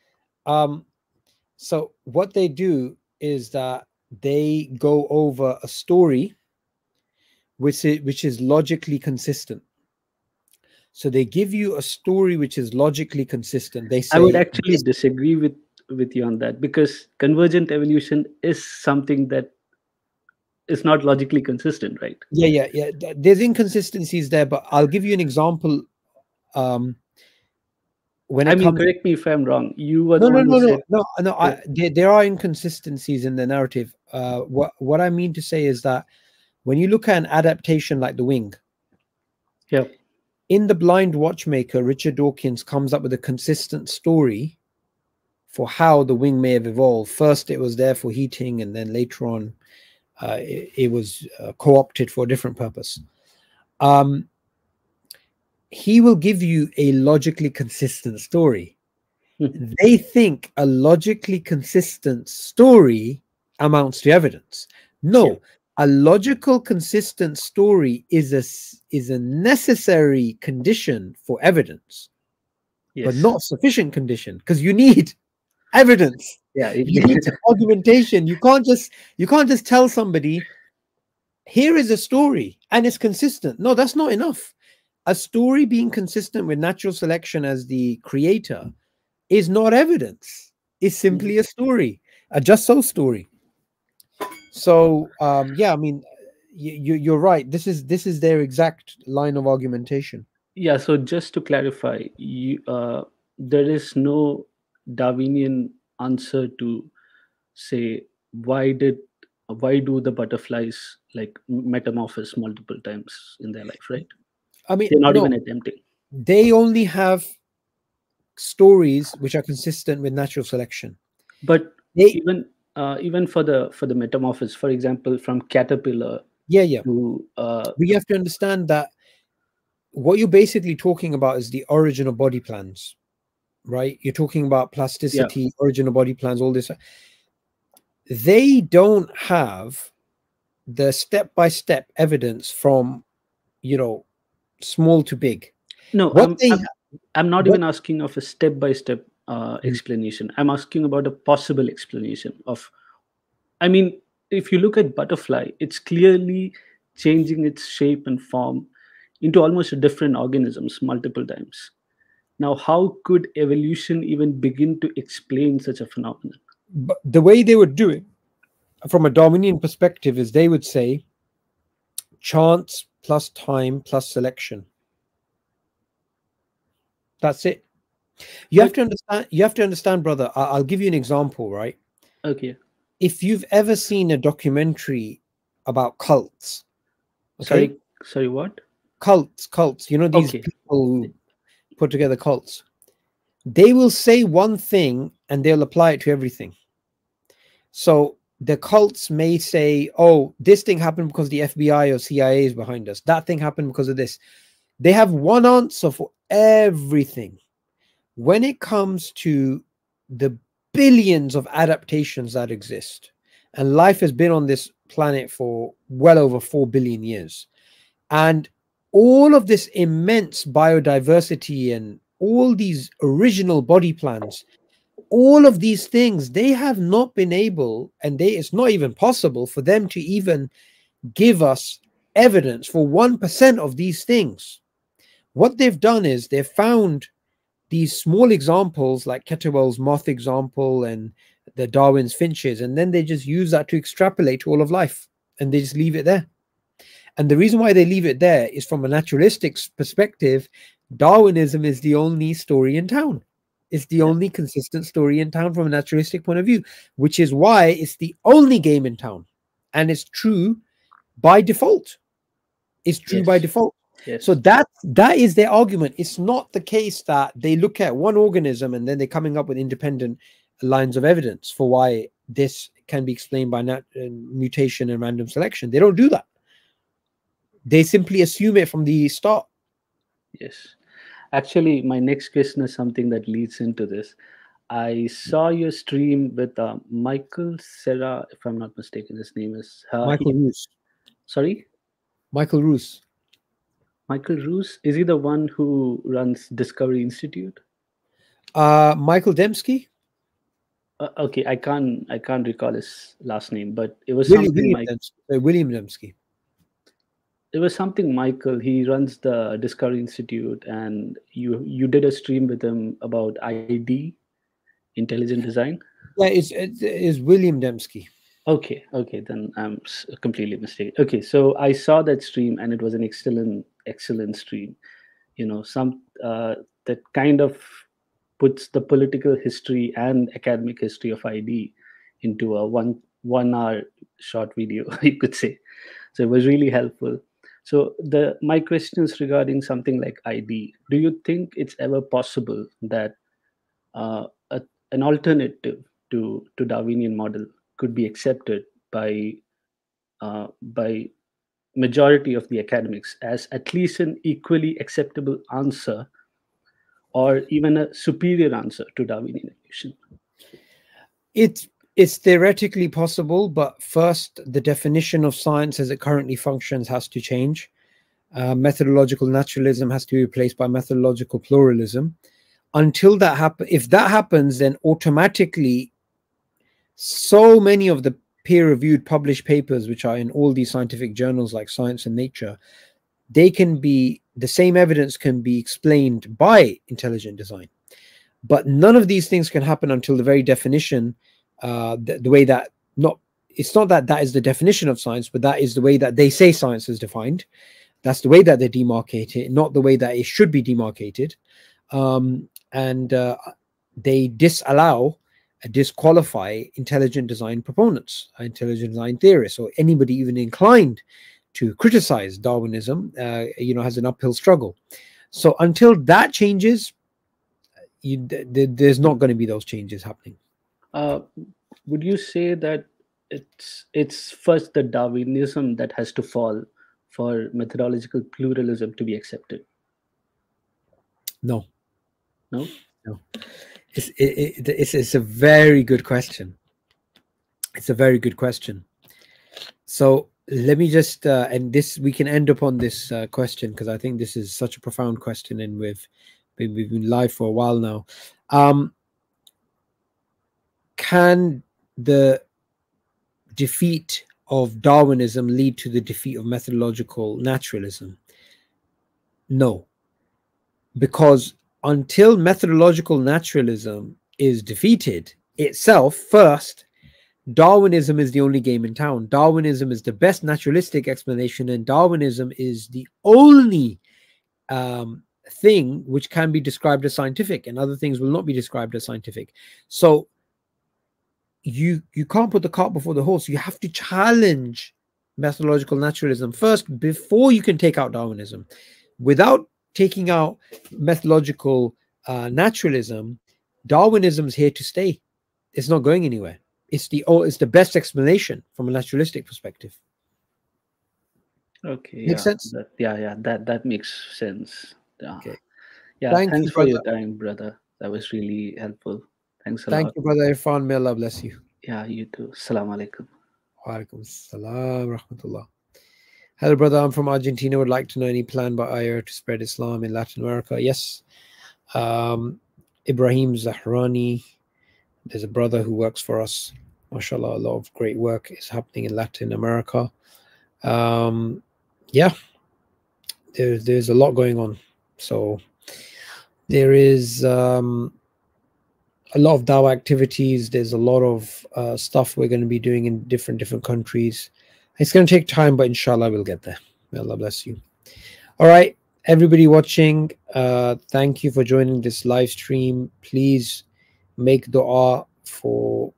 So what they do is that they go over a story which is logically consistent. So they give you a story which is logically consistent. They say, I would actually disagree with you on that, because convergent evolution is something that is not logically consistent, right? Yeah. There's inconsistencies there, but I'll give you an example. Correct me if I'm wrong. You were no. There are inconsistencies in the narrative. What I mean to say is that when you look at an adaptation like The Wing, yeah, in The Blind Watchmaker, Richard Dawkins comes up with a consistent story for how the wing may have evolved. First, it was there for heating, and then later on, it was co-opted for a different purpose. He will give you a logically consistent story. They think a logically consistent story amounts to evidence. No, yeah. A logical consistent story is a necessary condition for evidence. but not of sufficient condition, because you need evidence. Yeah, You need argumentation. You can't just tell somebody, here is a story and it's consistent. No, that's not enough. A story being consistent with natural selection as the creator is not evidence. It's simply a story, a just so story. So yeah, I mean, you're right. This is their exact line of argumentation. Yeah. So just to clarify, there is no Darwinian answer to say why do the butterflies like metamorphose multiple times in their life, right? I mean, they're not even attempting. They only have stories which are consistent with natural selection. But even for the metamorphosis, for example, from caterpillar to we have to understand that what you're basically talking about is the origin of body plans, right? You're talking about plasticity, origin of body plans, all this. They don't have the step-by-step evidence from, small to big. No, I'm not even asking of a step-by-step explanation. I'm asking about a possible explanation of, I mean, if you look at butterfly, it's clearly changing its shape and form into almost different organisms multiple times. Now, how could evolution even begin to explain such a phenomenon? But the way they would do it, from a Darwinian perspective, is they would say chance plus time plus selection. That's it. You have to understand, brother. I'll give you an example, right? Okay. If you've ever seen a documentary about cults, okay? Sorry, what? Cults. These people who put together cults. They will say one thing and they'll apply it to everything. So the cults may say, oh, this thing happened because the FBI or CIA is behind us. That thing happened because of this. They have one answer for everything. When it comes to the billions of adaptations that exist, and life has been on this planet for well over 4 billion years, and all of this immense biodiversity and all these original body plans, all of these things, they have not been able, and it's not even possible for them to even give us evidence for 1% of these things. What they've done is they've found these small examples like Kettlewell's moth example and the Darwin's finches, and then they just use that to extrapolate to all of life, and they just leave it there. And the reason why they leave it there is, from a naturalistic perspective, Darwinism is the only story in town. It's the only consistent story in town from a naturalistic point of view, which is why it's the only game in town. And it's true by default. It's true by default. Yes. So that is their argument. It's not the case that they look at one organism and then they're coming up with independent lines of evidence for why this can be explained by mutation and random selection. They don't do that. They simply assume it from the start. Yes. Actually, my next question is something that leads into this. I saw your stream with Michael Serra, if I'm not mistaken. His name is Michael Roos. Sorry? Michael Roos. Michael Roos? Is he the one who runs Discovery Institute? Michael Dembski? Okay, I can't recall his last name, but it was William Dembski. It was something Michael. He runs the Discovery Institute, and you did a stream with him about ID, intelligent design. Yeah, it's William Dembski. Okay, then I'm completely mistaken. Okay, so I saw that stream, and it was an excellent stream. That kind of puts the political history and academic history of ID into a one hour short video, you could say. So it was really helpful. So my question is regarding something like ID. Do you think it's ever possible that an alternative to Darwinian model could be accepted by majority of the academics as at least an equally acceptable answer, or even a superior answer to Darwinian evolution? It's theoretically possible, but first, the definition of science as it currently functions has to change. Methodological naturalism has to be replaced by methodological pluralism. until that happens, if that happens, then automatically so many of the peer-reviewed published papers, which are in all these scientific journals like Science and Nature, they can be, the same evidence can be explained by intelligent design. But none of these things can happen until the very definition, the way that, it's not that that is the definition of science, but that is the way that they say science is defined. That's the way that they demarcate it, not the way that it should be demarcated. They disqualify intelligent design proponents, intelligent design theorists, or anybody even inclined to criticize Darwinism, has an uphill struggle. So until that changes, there's not going to be those changes happening. Would you say that it's first the Darwinism that has to fall for methodological pluralism to be accepted? No. No? No. It's a very good question. It's a very good question. So let me just, and this, we can end upon this question, because I think this is such a profound question, and we've been live for a while now. Can the defeat of Darwinism lead to the defeat of methodological naturalism? No, because until methodological naturalism is defeated itself first, Darwinism is the only game in town. Darwinism is the best naturalistic explanation, and Darwinism is the only thing which can be described as scientific, and other things will not be described as scientific. So you can't put the cart before the horse. You have to challenge methodological naturalism first before you can take out Darwinism. Without taking out methodological naturalism, Darwinism is here to stay. It's not going anywhere. It's the best explanation from a naturalistic perspective. Okay. Makes sense? That makes sense. Okay. Yeah. Thanks for your time, brother. That was really helpful. Thanks a lot. Thank you, brother Irfan. May Allah bless you. Yeah, you too. Assalamu alaikum. Wa alaikum assalam rahmatullah. Hello, brother. I'm from Argentina. Would like to know any plan by IR to spread Islam in Latin America. Yes. Ibrahim Zahrani. There's a brother who works for us. MashaAllah, a lot of great work is happening in Latin America. Yeah, there's a lot going on. So there is a lot of dawah activities. There's a lot of stuff we're going to be doing in different countries. It's going to take time, but inshallah we'll get there. May Allah bless you. All right, everybody watching, thank you for joining this live stream. Please make dua for,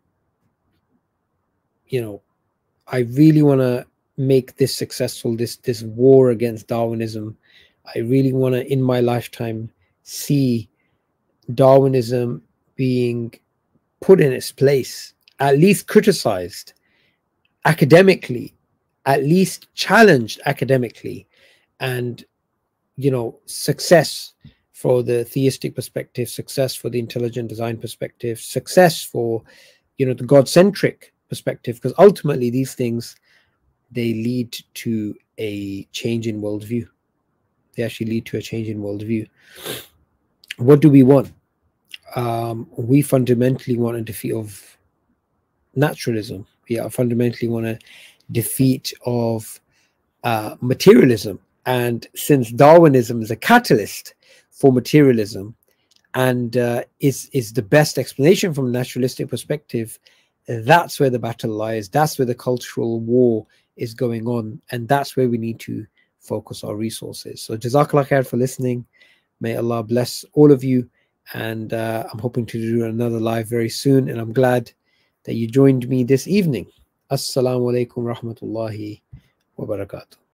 I really want to make this successful, this war against Darwinism. I really want to, in my lifetime, see Darwinism being put in its place, at least criticized academically, at least challenged academically, and success for the theistic perspective, success for the intelligent design perspective, success for the God-centric perspective, because ultimately these things, they lead to a change in worldview. They actually lead to a change in worldview. What do we want? We fundamentally want a defeat of naturalism. We fundamentally want a defeat of materialism. And since Darwinism is a catalyst for materialism and is the best explanation from a naturalistic perspective, that's where the battle lies. That's where the cultural war is going on. And that's where we need to focus our resources. So Jazakallah khair for listening. May Allah bless all of you. And I'm hoping to do another live very soon. And I'm glad that you joined me this evening. Assalamu alaikum rahmatullahi wa barakatuh.